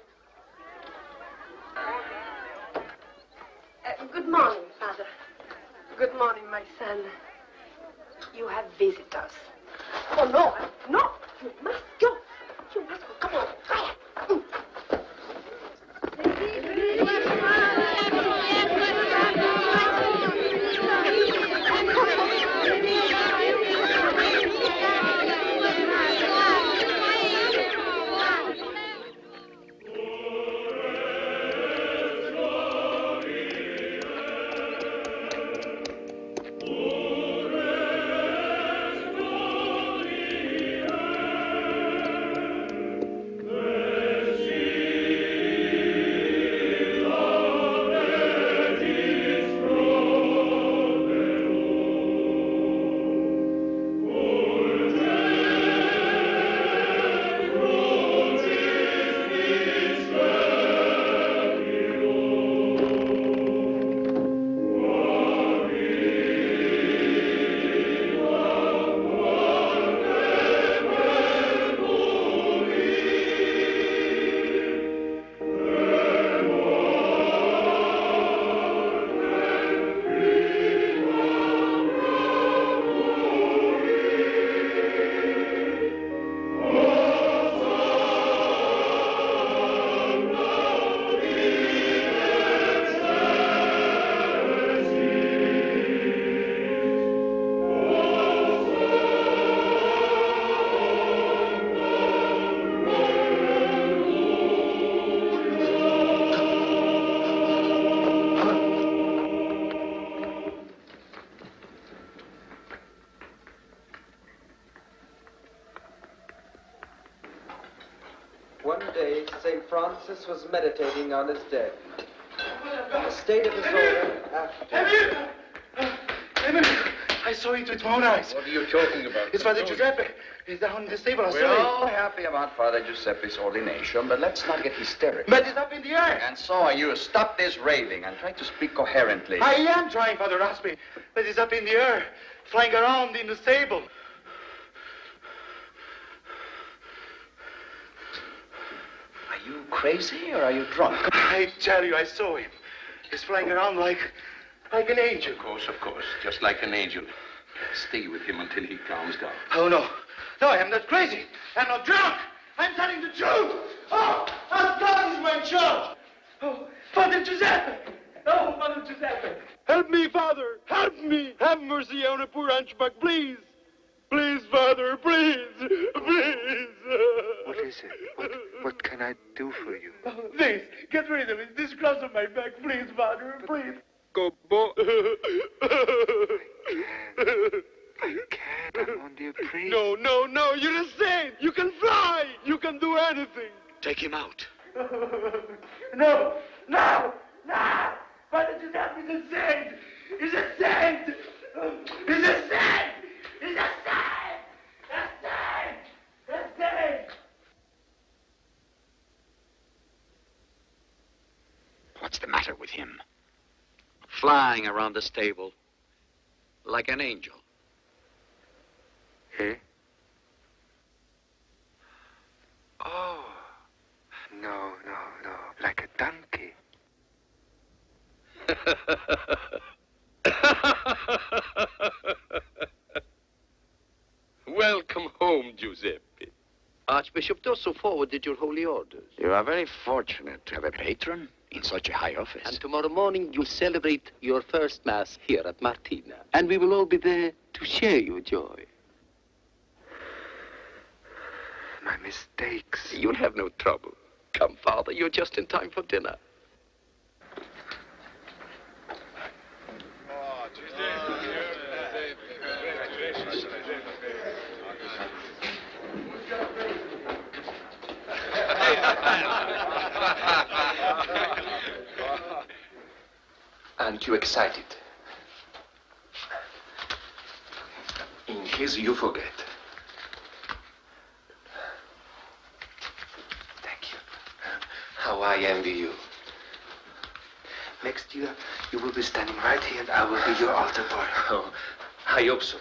Uh, good morning, Father. Good morning, my son. You have visitors. Oh, no, no. You must go. You must go. Come on. Mm. One day, Saint Francis was meditating on his death. The state of his order after... Emily, I saw it with my own eyes. What are you talking about? It's Father Giuseppe. He's down in the stable. I We're saw all it. happy about Father Giuseppe's ordination, but let's not get hysterical. But it's up in the air. And so are you. Stop this raving and try to speak coherently. I am trying, Father Raspi. But it's up in the air, flying around in the stable. Are you crazy or are you drunk? I tell you, I saw him. He's flying around like, like an angel. Of course, of course. Just like an angel. Stay with him until he calms down. Oh, no. No, I am not crazy. I'm not drunk. I'm telling the truth. Oh, our God is my judge. Oh, Father Giuseppe. Oh, Father Giuseppe. Help me, Father. Help me. Have mercy on a poor hunchback, please. Please, Father, please. Please. What is it? What, what can I do for you? Oh, this. Get rid of it. This cross on my back, please, Father. Please. Go, bo... I can't. I can't. I'm only a priest. No, no, no. You're a saint. You can fly. You can do anything. Take him out. No, no, no. Father Giuseppe is a saint. He's a saint. He's a saint. He's a saint. A saint. A saint. What's the matter with him? Flying around the stable like an angel. Eh? Oh. No, no, no. Like a donkey. Welcome. Welcome home, Giuseppe. Archbishop Dosso forwarded your holy orders. You are very fortunate to have a patron in such a high office. And tomorrow morning you'll celebrate your first mass here at Martina. And we will all be there to share your joy. My mistakes. You'll have no trouble. Come, Father, you're just in time for dinner. Aren't you excited? In case you forget. Thank you. How I envy you. Next year, you will be standing right here and I will be your altar boy. Oh, I hope so.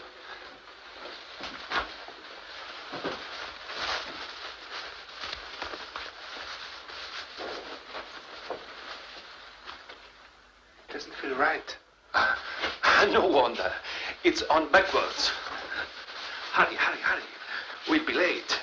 Doesn't feel right. Uh, no wonder. It's on backwards. Hurry, hurry, hurry. We'll be late.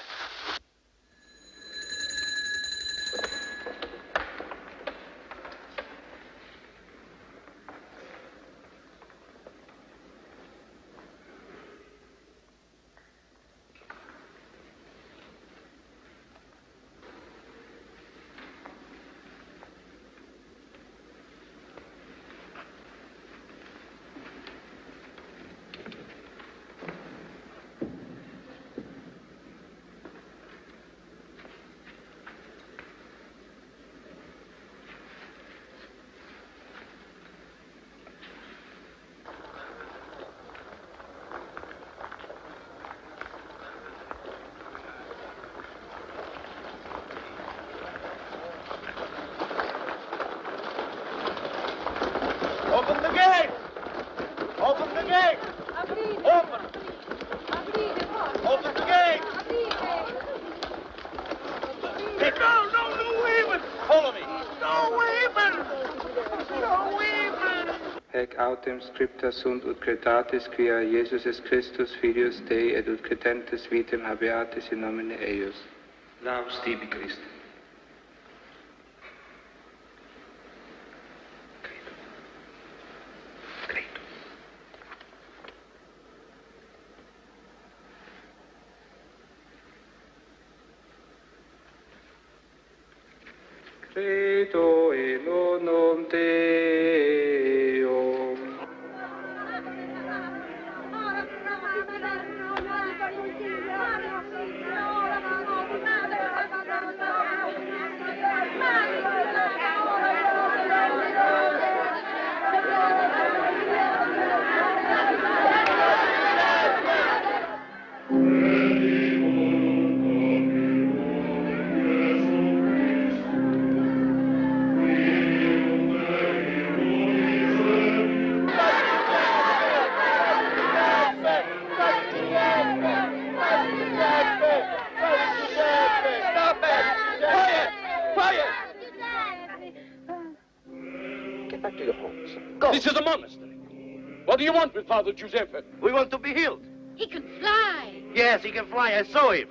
Open the gate! Open the gate! Open! Open the gate! Hey, no, no, no waving! Follow me! No waving! No waving! Haec autem scripta sunt ut cretatis quia Iesus est Christus filius Dei et ut credentes vitam habeatis in nomine eius. Laus tibi Christe. Credo in unum Deum. Back to your homes. Go. This is a monastery. What do you want with Father Giuseppe? We want to be healed. He can fly. Yes, he can fly. I saw him.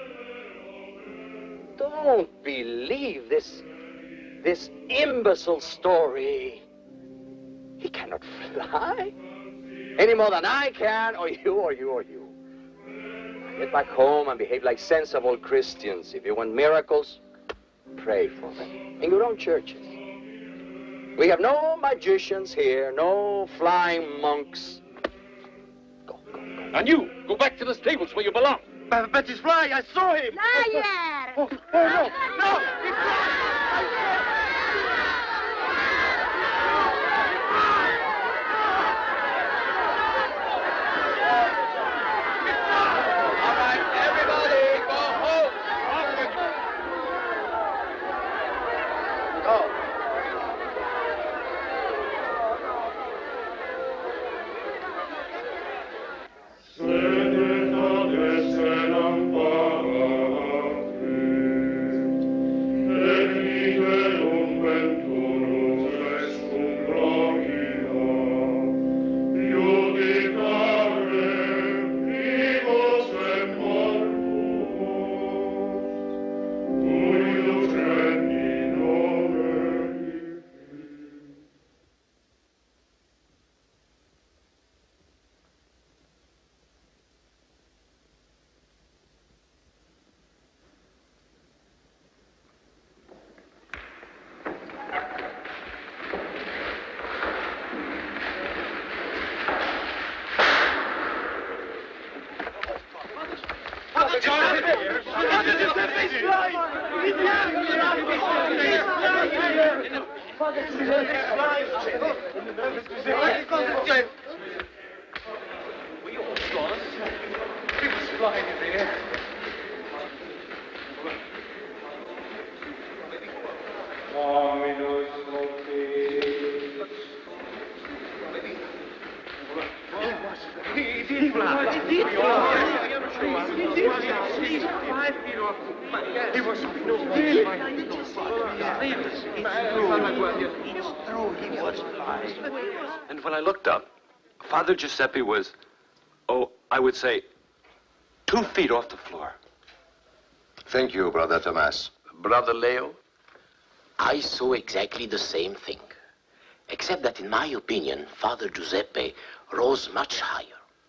Don't believe this, this imbecile story. He cannot fly any more than I can, or you, or you, or you. Get back home and behave like sensible Christians. If you want miracles, pray for them in your own churches. We have no magicians here, no flying monks. Go, go, go. And you, go back to the stables where you belong. But, but he's flying. I saw him. Liar! Oh, oh no, no, he's flying. All right, everybody, go home. Go. Sed We all saw us. He was flying in the air. Dominus vobis. He did fly. He did fly. He was It's true, he was flying. And when I looked up, Father Giuseppe was, oh, I would say, two feet off the floor. Thank you, Brother Tomas. Brother Leo? I saw exactly the same thing, except that in my opinion, Father Giuseppe rose much higher.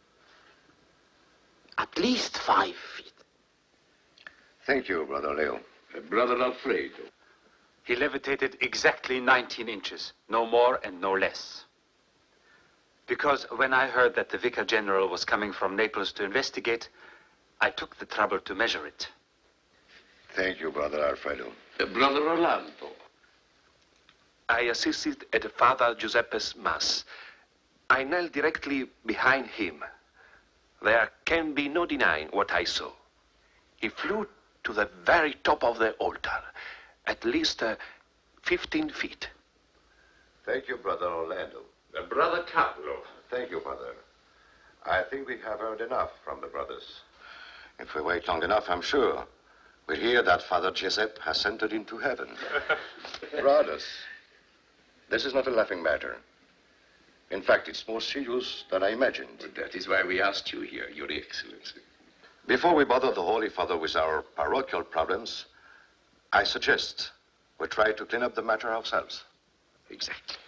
At least five feet. Thank you, Brother Leo. Uh, Brother Alfredo? He levitated exactly nineteen inches, no more and no less. Because when I heard that the Vicar General was coming from Naples to investigate, I took the trouble to measure it. Thank you, Brother Alfredo. Uh, Brother Rolando? I assisted at Father Giuseppe's Mass. I knelt directly behind him. There can be no denying what I saw. He flew to the very top of the altar, at least uh, fifteen feet. Thank you, Brother Orlando. Uh, Brother Carlo? Thank you, Mother. I think we have heard enough from the brothers. If we wait long enough, I'm sure we'll hear that Father Giuseppe has entered into heaven. Brothers, this is not a laughing matter. In fact, it's more serious than I imagined. Well, that is why we asked you here, Your Excellency. Before we bother the Holy Father with our parochial problems, I suggest we try to clean up the matter ourselves. Exactly.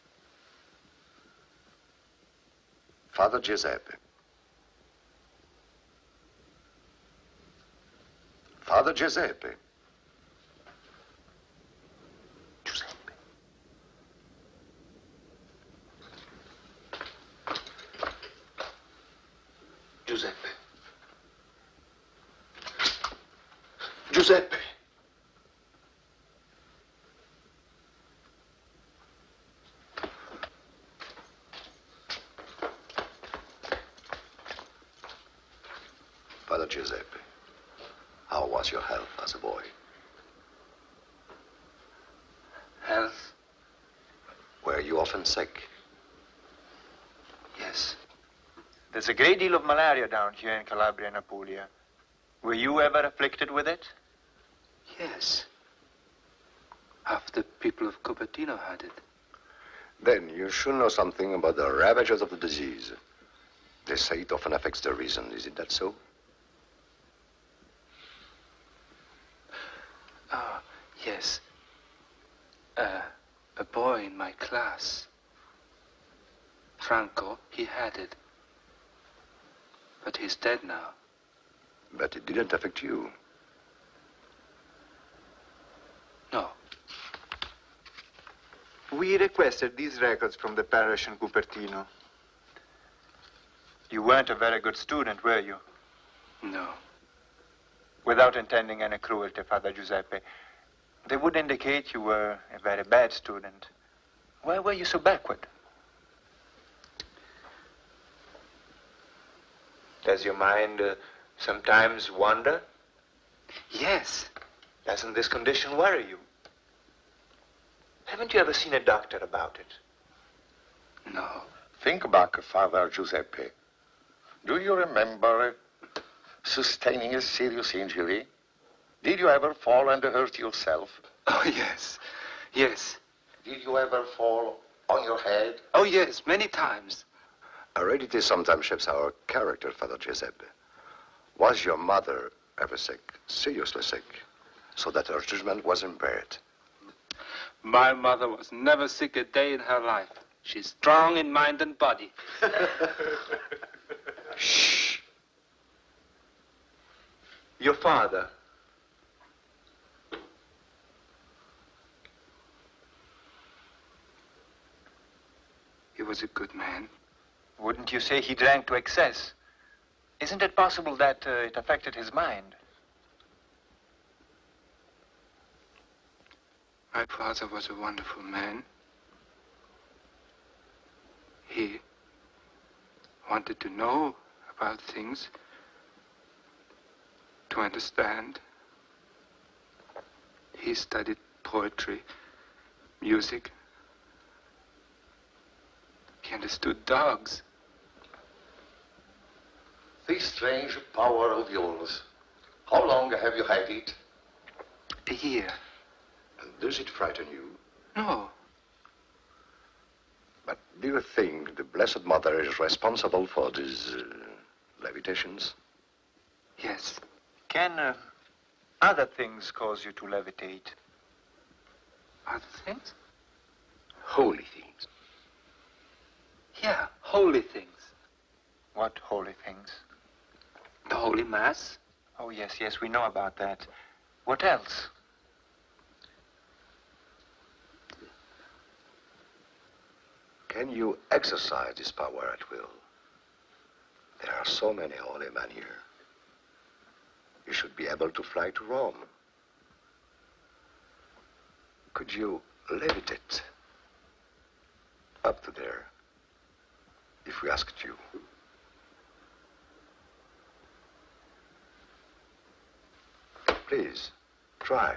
Father Giuseppe. Father Giuseppe. Giuseppe. Giuseppe. Giuseppe. Father Giuseppe, how was your health as a boy? Health? Were you often sick? Yes. There's a great deal of malaria down here in Calabria and Apulia. Were you ever afflicted with it? Yes. Half the people of Cupertino had it. Then you should know something about the ravages of the disease. They say it often affects the reason. Is it that so? Oh, yes. Uh, a boy in my class, Franco, he had it. But he's dead now. But it didn't affect you. No. We requested these records from the parish in Cupertino. You weren't a very good student, were you? No. Without intending any cruelty, Father Giuseppe, they would indicate you were a very bad student. Why were you so backward? Does your mind uh, sometimes wander? Yes. Doesn't this condition worry you? Haven't you ever seen a doctor about it? No. Think back, Father Giuseppe. Do you remember sustaining a serious injury? Did you ever fall and hurt yourself? Oh, yes. Yes. Did you ever fall on your head? Oh, yes, many times. Heredity sometimes shapes our character, Father Giuseppe. Was your mother ever sick, seriously sick, so that her judgment was impaired? My mother was never sick a day in her life. She's strong in mind and body. Shh. Your father. He was a good man. Wouldn't you say he drank to excess? Isn't it possible that uh, it affected his mind? My father was a wonderful man. He wanted to know about things, to understand. He studied poetry, music. He understood dogs. This strange power of yours, how long have you had it? A year. And does it frighten you? No. But do you think the Blessed Mother is responsible for these uh, levitations? Yes. Can uh, other things cause you to levitate? Other things? Holy things. Yeah, holy things. What holy things? The Holy Mass. Oh, yes, yes, we know about that. What else? Can you exercise this power at will? There are so many holy men here. You should be able to fly to Rome. Could you levitate up to there if we asked you? Please, try.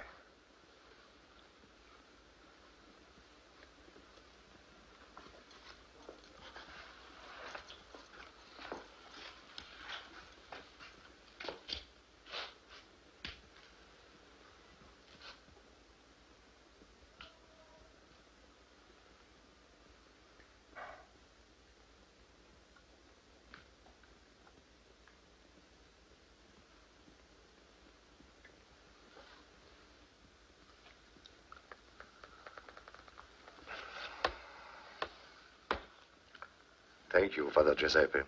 Thank you, Father Giuseppe.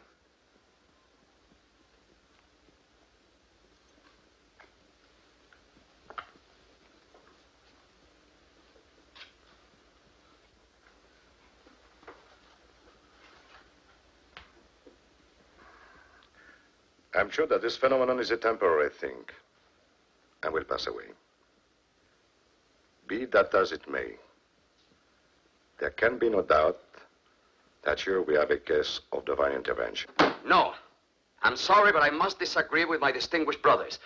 I'm sure that this phenomenon is a temporary thing and will pass away. Be that as it may, there can be no doubt that here we have a case of divine intervention. No. I'm sorry, but I must disagree with my distinguished brothers.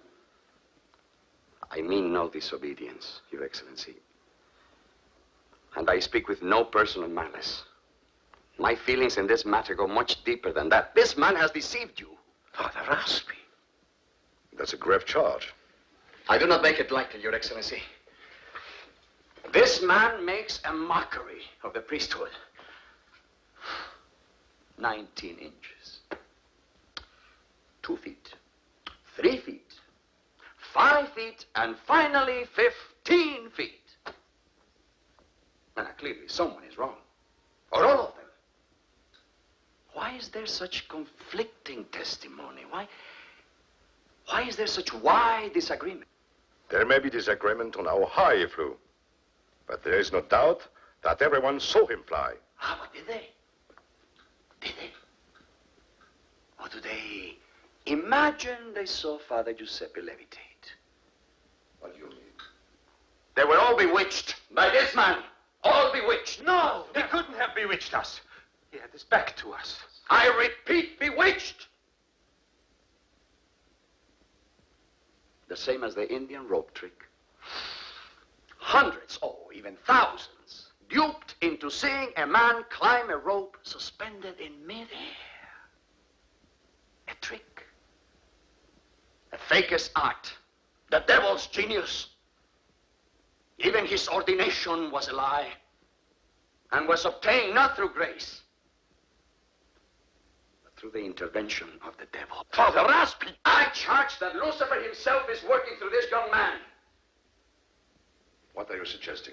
I mean no disobedience, Your Excellency. And I speak with no personal malice. My feelings in this matter go much deeper than that. This man has deceived you. Father Raspi. That's a grave charge. I do not make it lightly, Your Excellency. This man makes a mockery of the priesthood. nineteen inches. Two feet. Three feet. Five feet. And finally, fifteen feet. Now, clearly, someone is wrong. Or all of them. Why is there such conflicting testimony? Why, why is there such wide disagreement? There may be disagreement on how high he flew, but there is no doubt that everyone saw him fly. Ah, but did they? Did they? Or do they imagine they saw Father Giuseppe levitate? What do you mean? They were all bewitched by this man. All bewitched. No, he couldn't have bewitched us. He had his back to us. I repeat, bewitched. The same as the Indian rope trick. Hundreds, oh, even thousands, duped into seeing a man climb a rope suspended in midair. A trick. A fakest art. The devil's genius. Even his ordination was a lie and was obtained not through grace, but through the intervention of the devil. Father Raspi! I charge that Lucifer himself is working through this young man. What are you suggesting?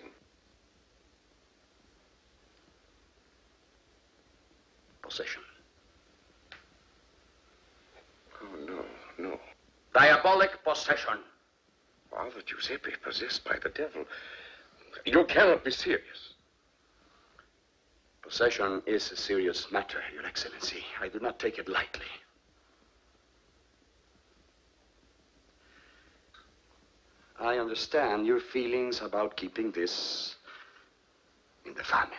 Possession. Oh, no, no. Diabolic possession. Father Giuseppe possessed by the devil. You cannot be serious. Possession is a serious matter, Your Excellency. I do not take it lightly. I understand your feelings about keeping this in the family.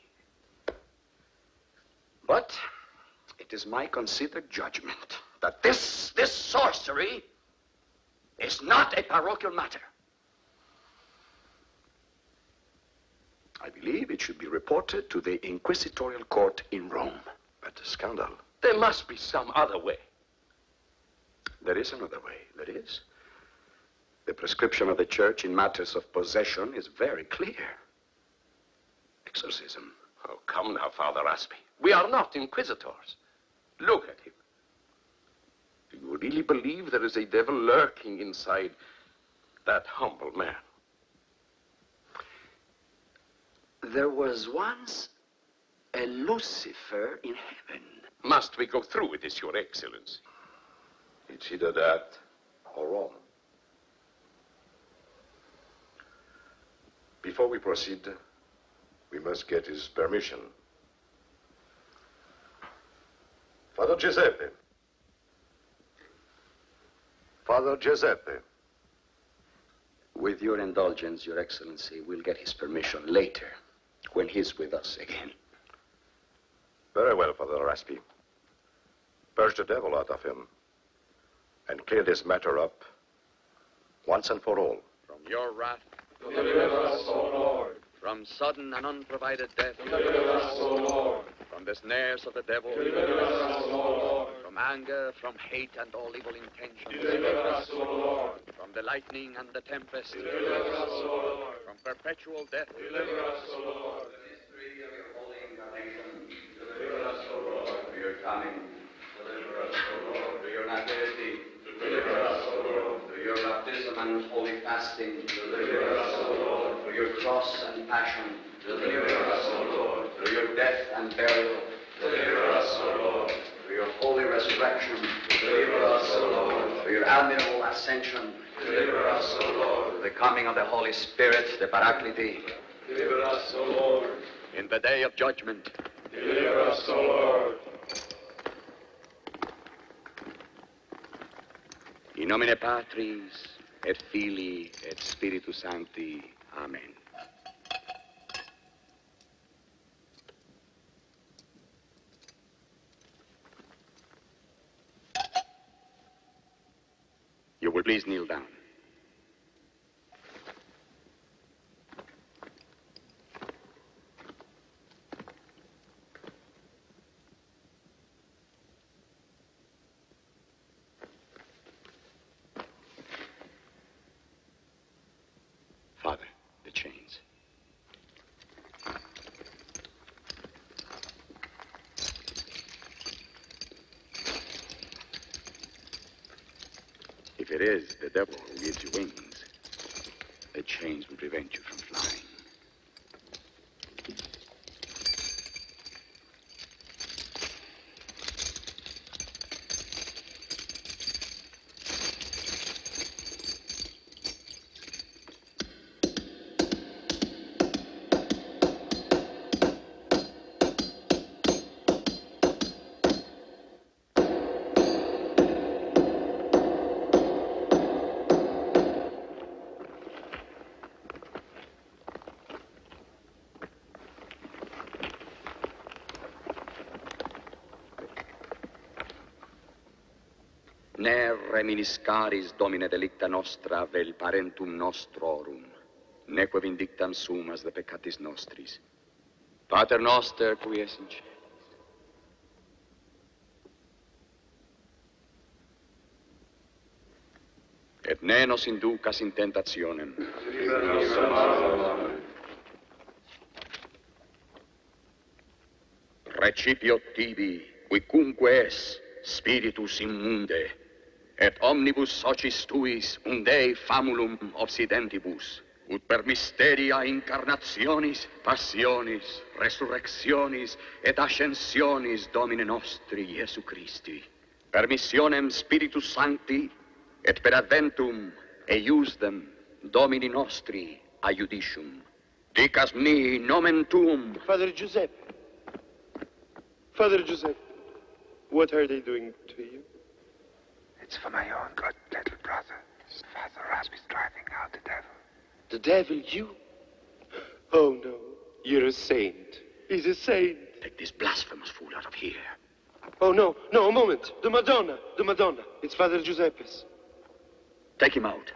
But it is my considered judgment that this, this sorcery is not a parochial matter. I believe it should be reported to the inquisitorial court in Rome. But the scandal. There must be some other way. There is another way, there is. The prescription of the church in matters of possession is very clear. Exorcism. Oh, come now, Father Raspi. We are not inquisitors. Look at him. Do you really believe there is a devil lurking inside that humble man? There was once a Lucifer in heaven. Must we go through with this, Your Excellency? It's either that or Rome. Before we proceed, we must get his permission. Father Giuseppe. Father Giuseppe. With your indulgence, Your Excellency, we'll get his permission later, when he's with us again. Very well, Father Raspi. Purge the devil out of him and clear this matter up once and for all. From your wrath, Deliver us, O Lord. from sudden and unprovided death, Deliver us, O Lord. from the snares of the devil, Deliver us, O Lord. from anger, from hate and all evil intentions, Deliver us, O Lord. from the lightning and the tempest, Deliver us, O Lord. from perpetual death, Deliver us, O Lord. deliver us, O Lord, for your coming, deliver us, O Lord, for your nativity, Deliver us, O Lord. for your baptism and holy fasting, Deliver us, O Lord. for your cross and passion, Deliver us, O Lord. for your death and burial, Deliver us, O Lord. for your holy resurrection, Deliver us, O Lord. for your admirable ascension, Deliver us, O Lord. for the coming of the Holy Spirit, the Paraclete, Deliver us, O Lord. in the day of judgment. Deliver us, O Lord. In nomine Patris, et Filii, et Spiritus Sancti. Amen. You will please kneel down. Father, the chains. If it is the devil who gives you wings, the chains will prevent you from flying. Ne reminiscaris, Domine, delicta nostra, vel parentum nostrorum, neque vindictam sumas de peccatis nostris. Pater noster, qui es in cielo. Et ne nos inducas in tentationem. Recipio tibi, quicunque es, spiritus immunde, et omnibus socis tuis unde famulum obsidentibus, ut per mysteria incarnationis, passionis, resurrectionis, et ascensionis Domine nostri Iesu Christi, per missionem Spiritus Sancti, et per adventum eiusdem Domini nostri aiudicium. Dicas mi nomen tuum. Father Giuseppe. Father Giuseppe, what are they doing to you? It's for my own good, little brother. Father Rasby's driving out the devil. The devil, you? Oh, no. You're a saint. He's a saint. Take this blasphemous fool out of here. Oh, no. No, a moment. The Madonna. The Madonna. It's Father Giuseppe's. Take him out.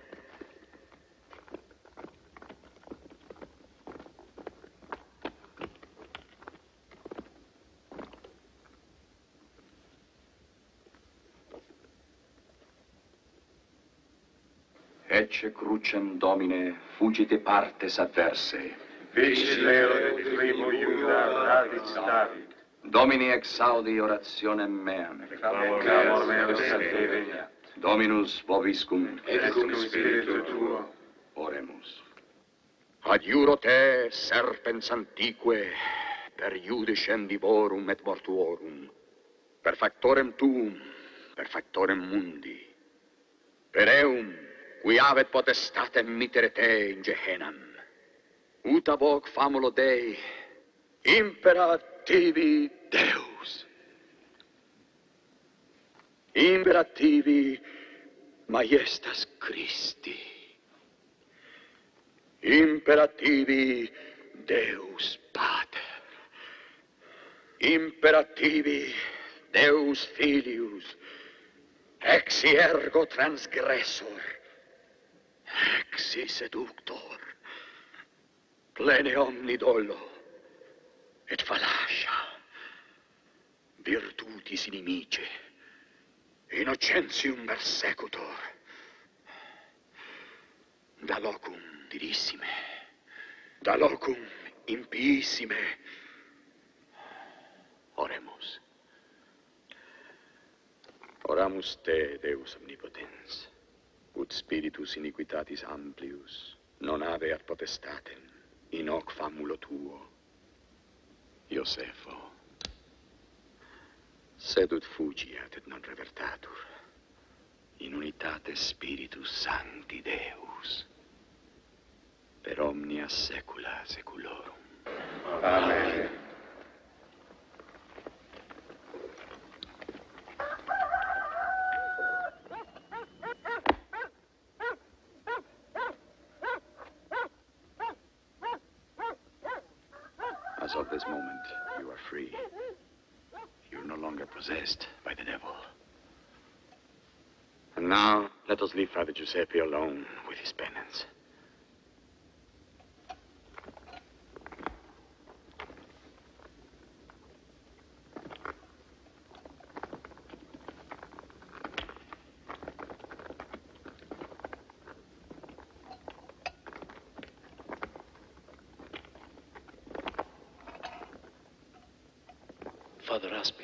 Ecce crucem Domine, fugite partes adversae. Vici Leo et tribu Iuda, radix David. Domini exaudi orationem meam. Et clamor meus adveniat. Dominus vobiscum. Et cum spiritu tuo. Oremus. Adjuro te, serpens antique, per iudicem vivorum et mortuorum, per factorem tuum, per factorem mundi, per eum, qui avet potestatem mittere te in Gehenam. Ut ab hoc famulo Dei, imperativi Deus. Imperativi majestas Christi. Imperativi Deus Pater. Imperativi Deus Filius. Exi ergo transgressor. Exi seductor. Plene omni dolo. Et fallacia. Virtutis inimice. Innocentium persecutor. Da locum dirissime. Da locum impiissime. Oremus. Oramus te, Deus omnipotens, ut spiritus iniquitatis amplius non aveat potestatem in hoc famulo tuo, Iosefo. Sed ut fugiat et non revertatur, in unitate Spiritus Sancti Deus, per omnia saecula saeculorum. Amen. As of this moment, you are free. You're no longer possessed by the devil. And now, let us leave Father Giuseppe alone with his penance. Father Rasby,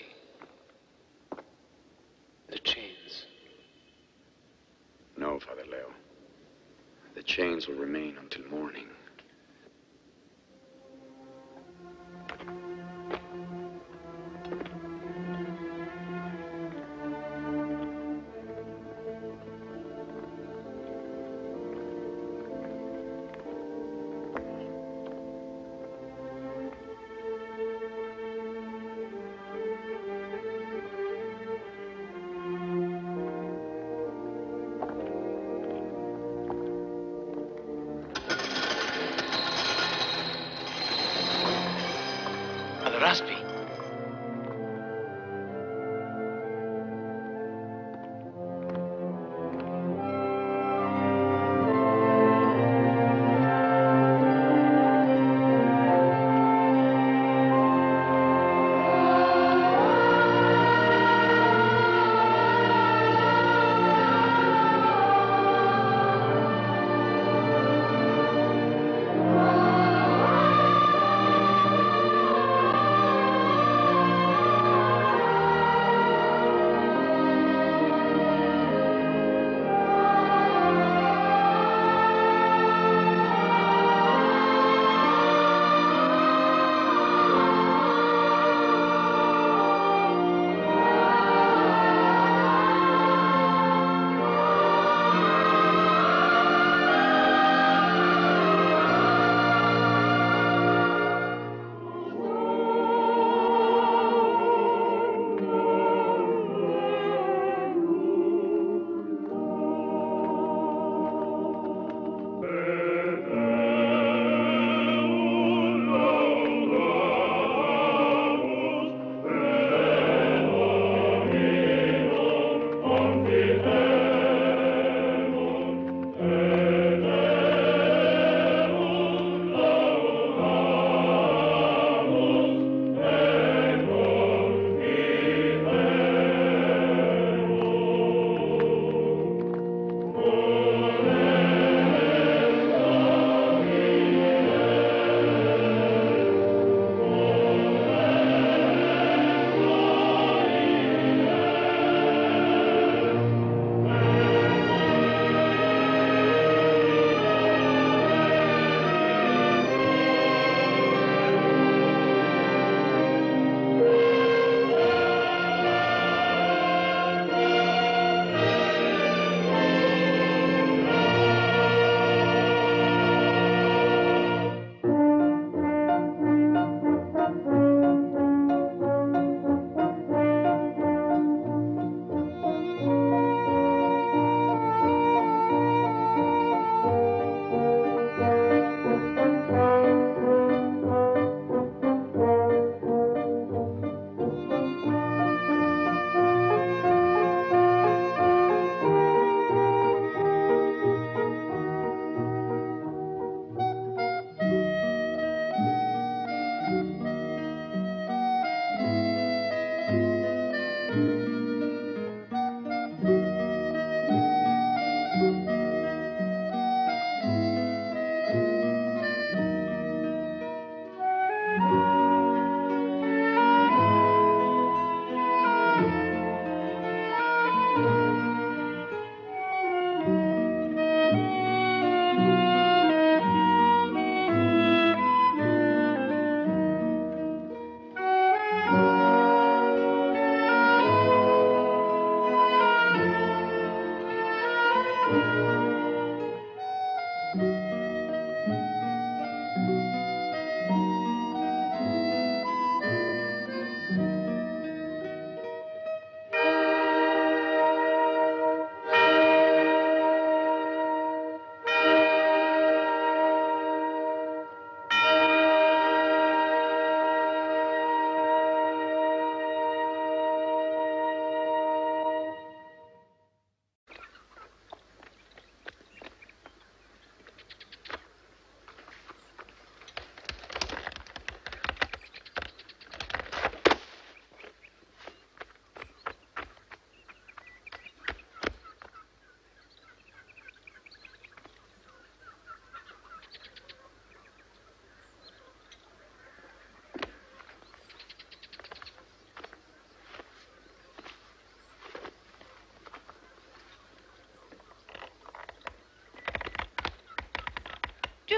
the chains. No, Father Leo. The chains will remain until morning.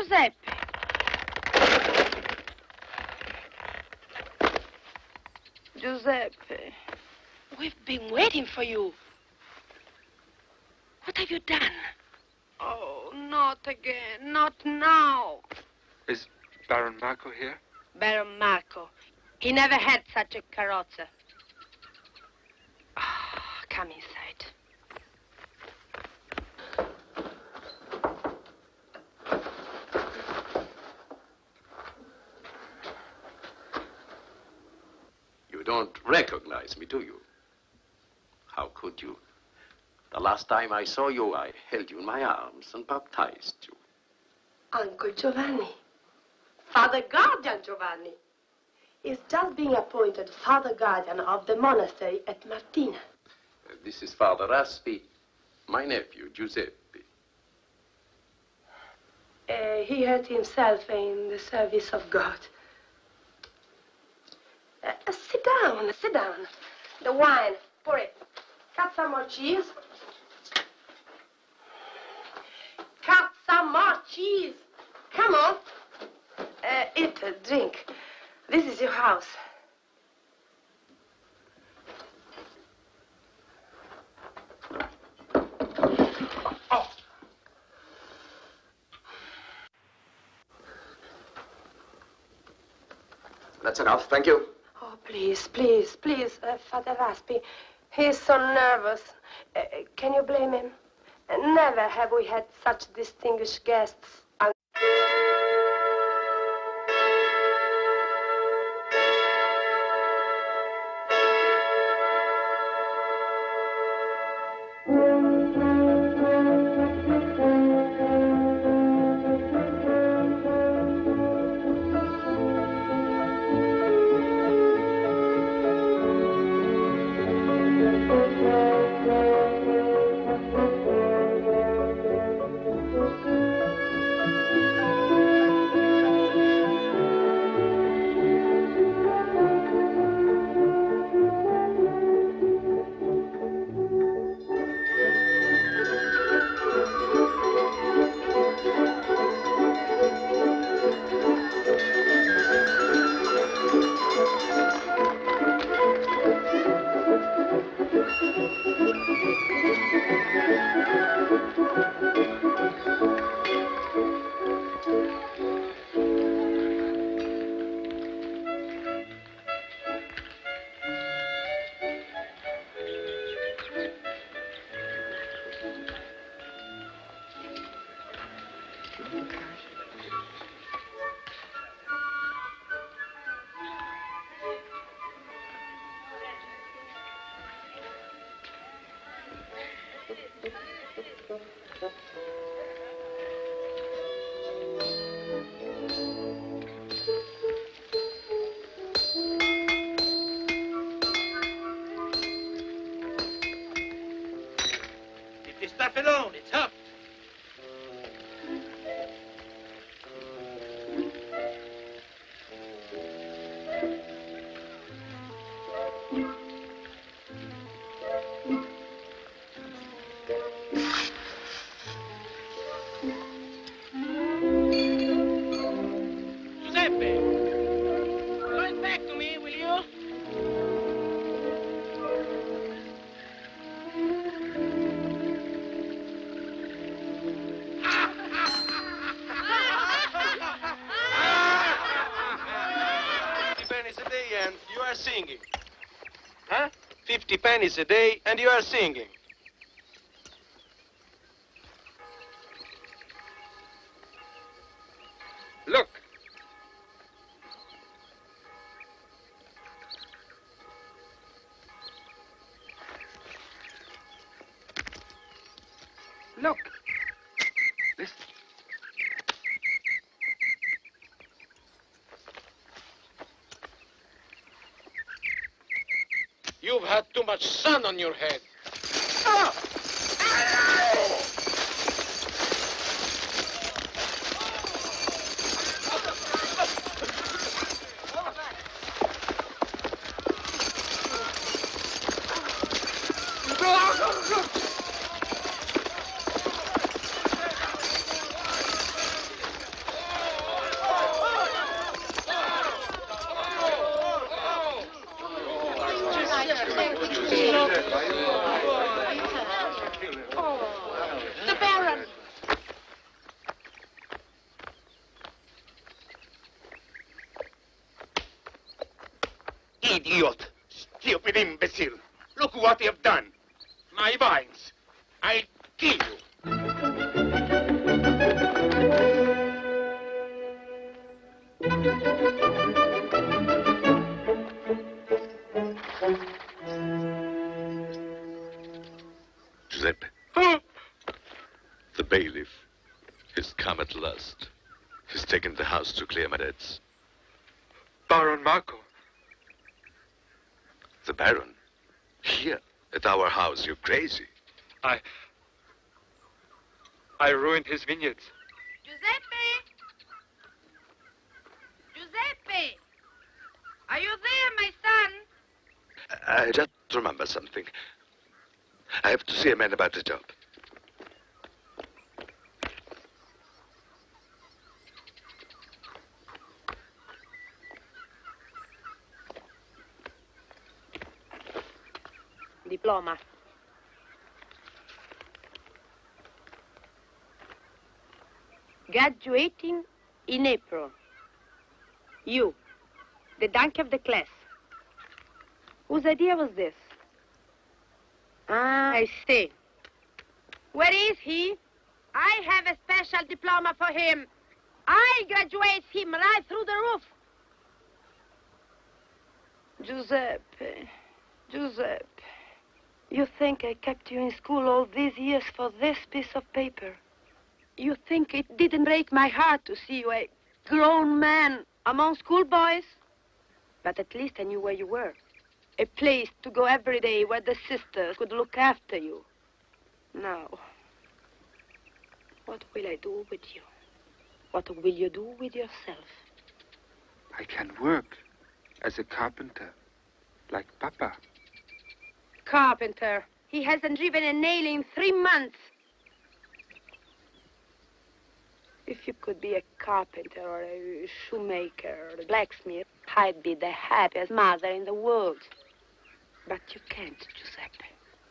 Giuseppe. Giuseppe. We've been waiting for you. What have you done? Oh, not again. Not now. Is Baron Marco here? Baron Marco. He never had such a carrozza. Ah, come inside. You don't recognize me, do you? How could you? The last time I saw you, I held you in my arms and baptized you. Uncle Giovanni. Father Guardian Giovanni. He's just being appointed Father Guardian of the monastery at Martina. Uh, this is Father Raspi, my nephew, Giuseppe. Uh, he hurt himself in the service of God. Uh, uh, sit down, sit down. The wine, pour it. Cut some more cheese. Cut some more cheese. Come on. Uh, eat, uh, drink. This is your house. Oh. That's enough, thank you. Oh, please, please, please, uh, Father Raspi. He's so nervous. Uh, can you blame him? Uh, never have we had such distinguished guests. Stuff alone, it's up. Giuseppe, throw it back to me, will you? And you are singing. Huh? Fifty pennies a day and you are singing. Look. Look. Listen. You've had too much sun on your head. Ah! The Baron. Idiot! Stupid imbecile! Look what you've done! My vines! I'll kill you! Giuseppe. The bailiff has come at last. He's taken the house to clear my debts. Baron Marco. The Baron? Here, at our house, you're crazy. I... I ruined his vineyards. Giuseppe! Giuseppe! Are you there, my son? I just remember something. I have to see a man about the job. Diploma. Graduating in April. You, the donkey of the class. Whose idea was this? Ah, I see. Where is he? I have a special diploma for him. I graduate him right through the roof. Giuseppe, Giuseppe, you think I kept you in school all these years for this piece of paper? You think it didn't break my heart to see you a grown man among schoolboys? But at least I knew where you were. A place to go every day where the sisters could look after you. Now, what will I do with you? What will you do with yourself? I can work as a carpenter, like Papa. Carpenter. He hasn't driven a nail in three months. If you could be a carpenter or a shoemaker or a blacksmith, I'd be the happiest mother in the world. But you can't, Giuseppe.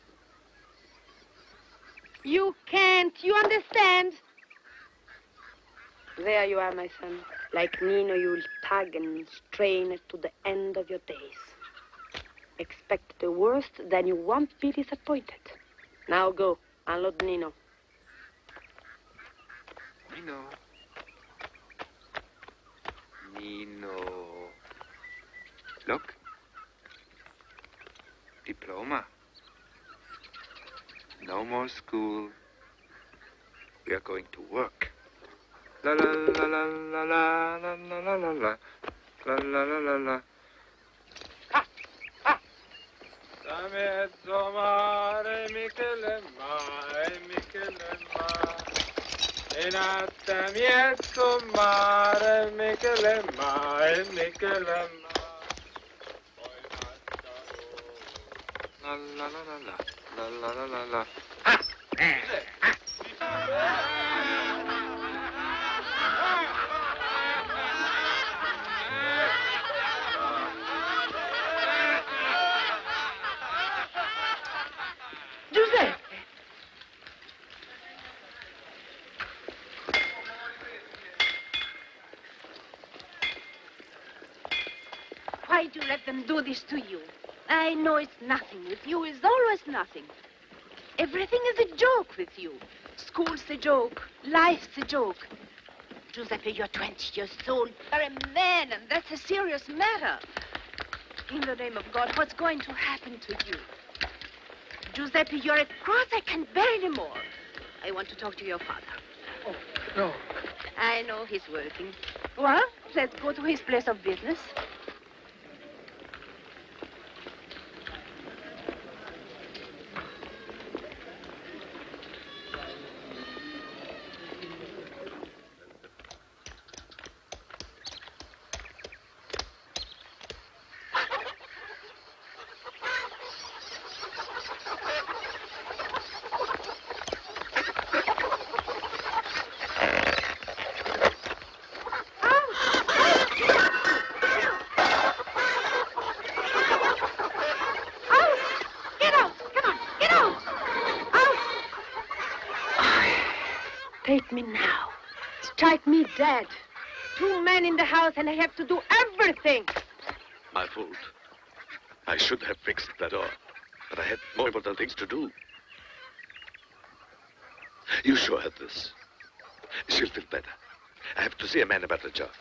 You can't. You understand? There you are, my son. Like Nino, you'll tug and strain to the end of your days. Expect the worst, then you won't be disappointed. Now go, unload Nino. Nino. Nino. Look. Diploma. No more school. We are going to work. La la la la la la la la la la la la la la la la. Da mezzo mare Michele mare Michele mare in alta mezzo mare Michele mare Michele mare la la la la la la la la la. Ah! Giuseppe! Why do you let them do this to you? I know it's nothing. With you is always nothing. Everything is a joke with you. School's a joke. Life's a joke. Giuseppe, you're twenty years old. You're a man, and that's a serious matter. In the name of God, what's going to happen to you? Giuseppe, you're a cross I can't bear anymore. I want to talk to your father. Oh, no. I know he's working. Well, let's go to his place of business. Take me now. Strike me dead. Two men in the house and I have to do everything. My fault. I should have fixed that door, but I had more important things to do. You show her this. She'll feel better. I have to see a man about the job.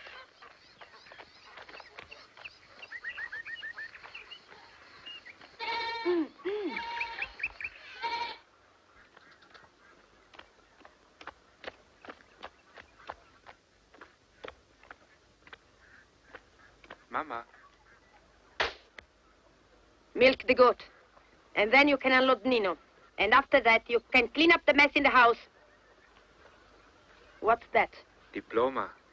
Mama. Milk the goat. And then you can unload Nino. And after that, you can clean up the mess in the house. What's that? Diploma.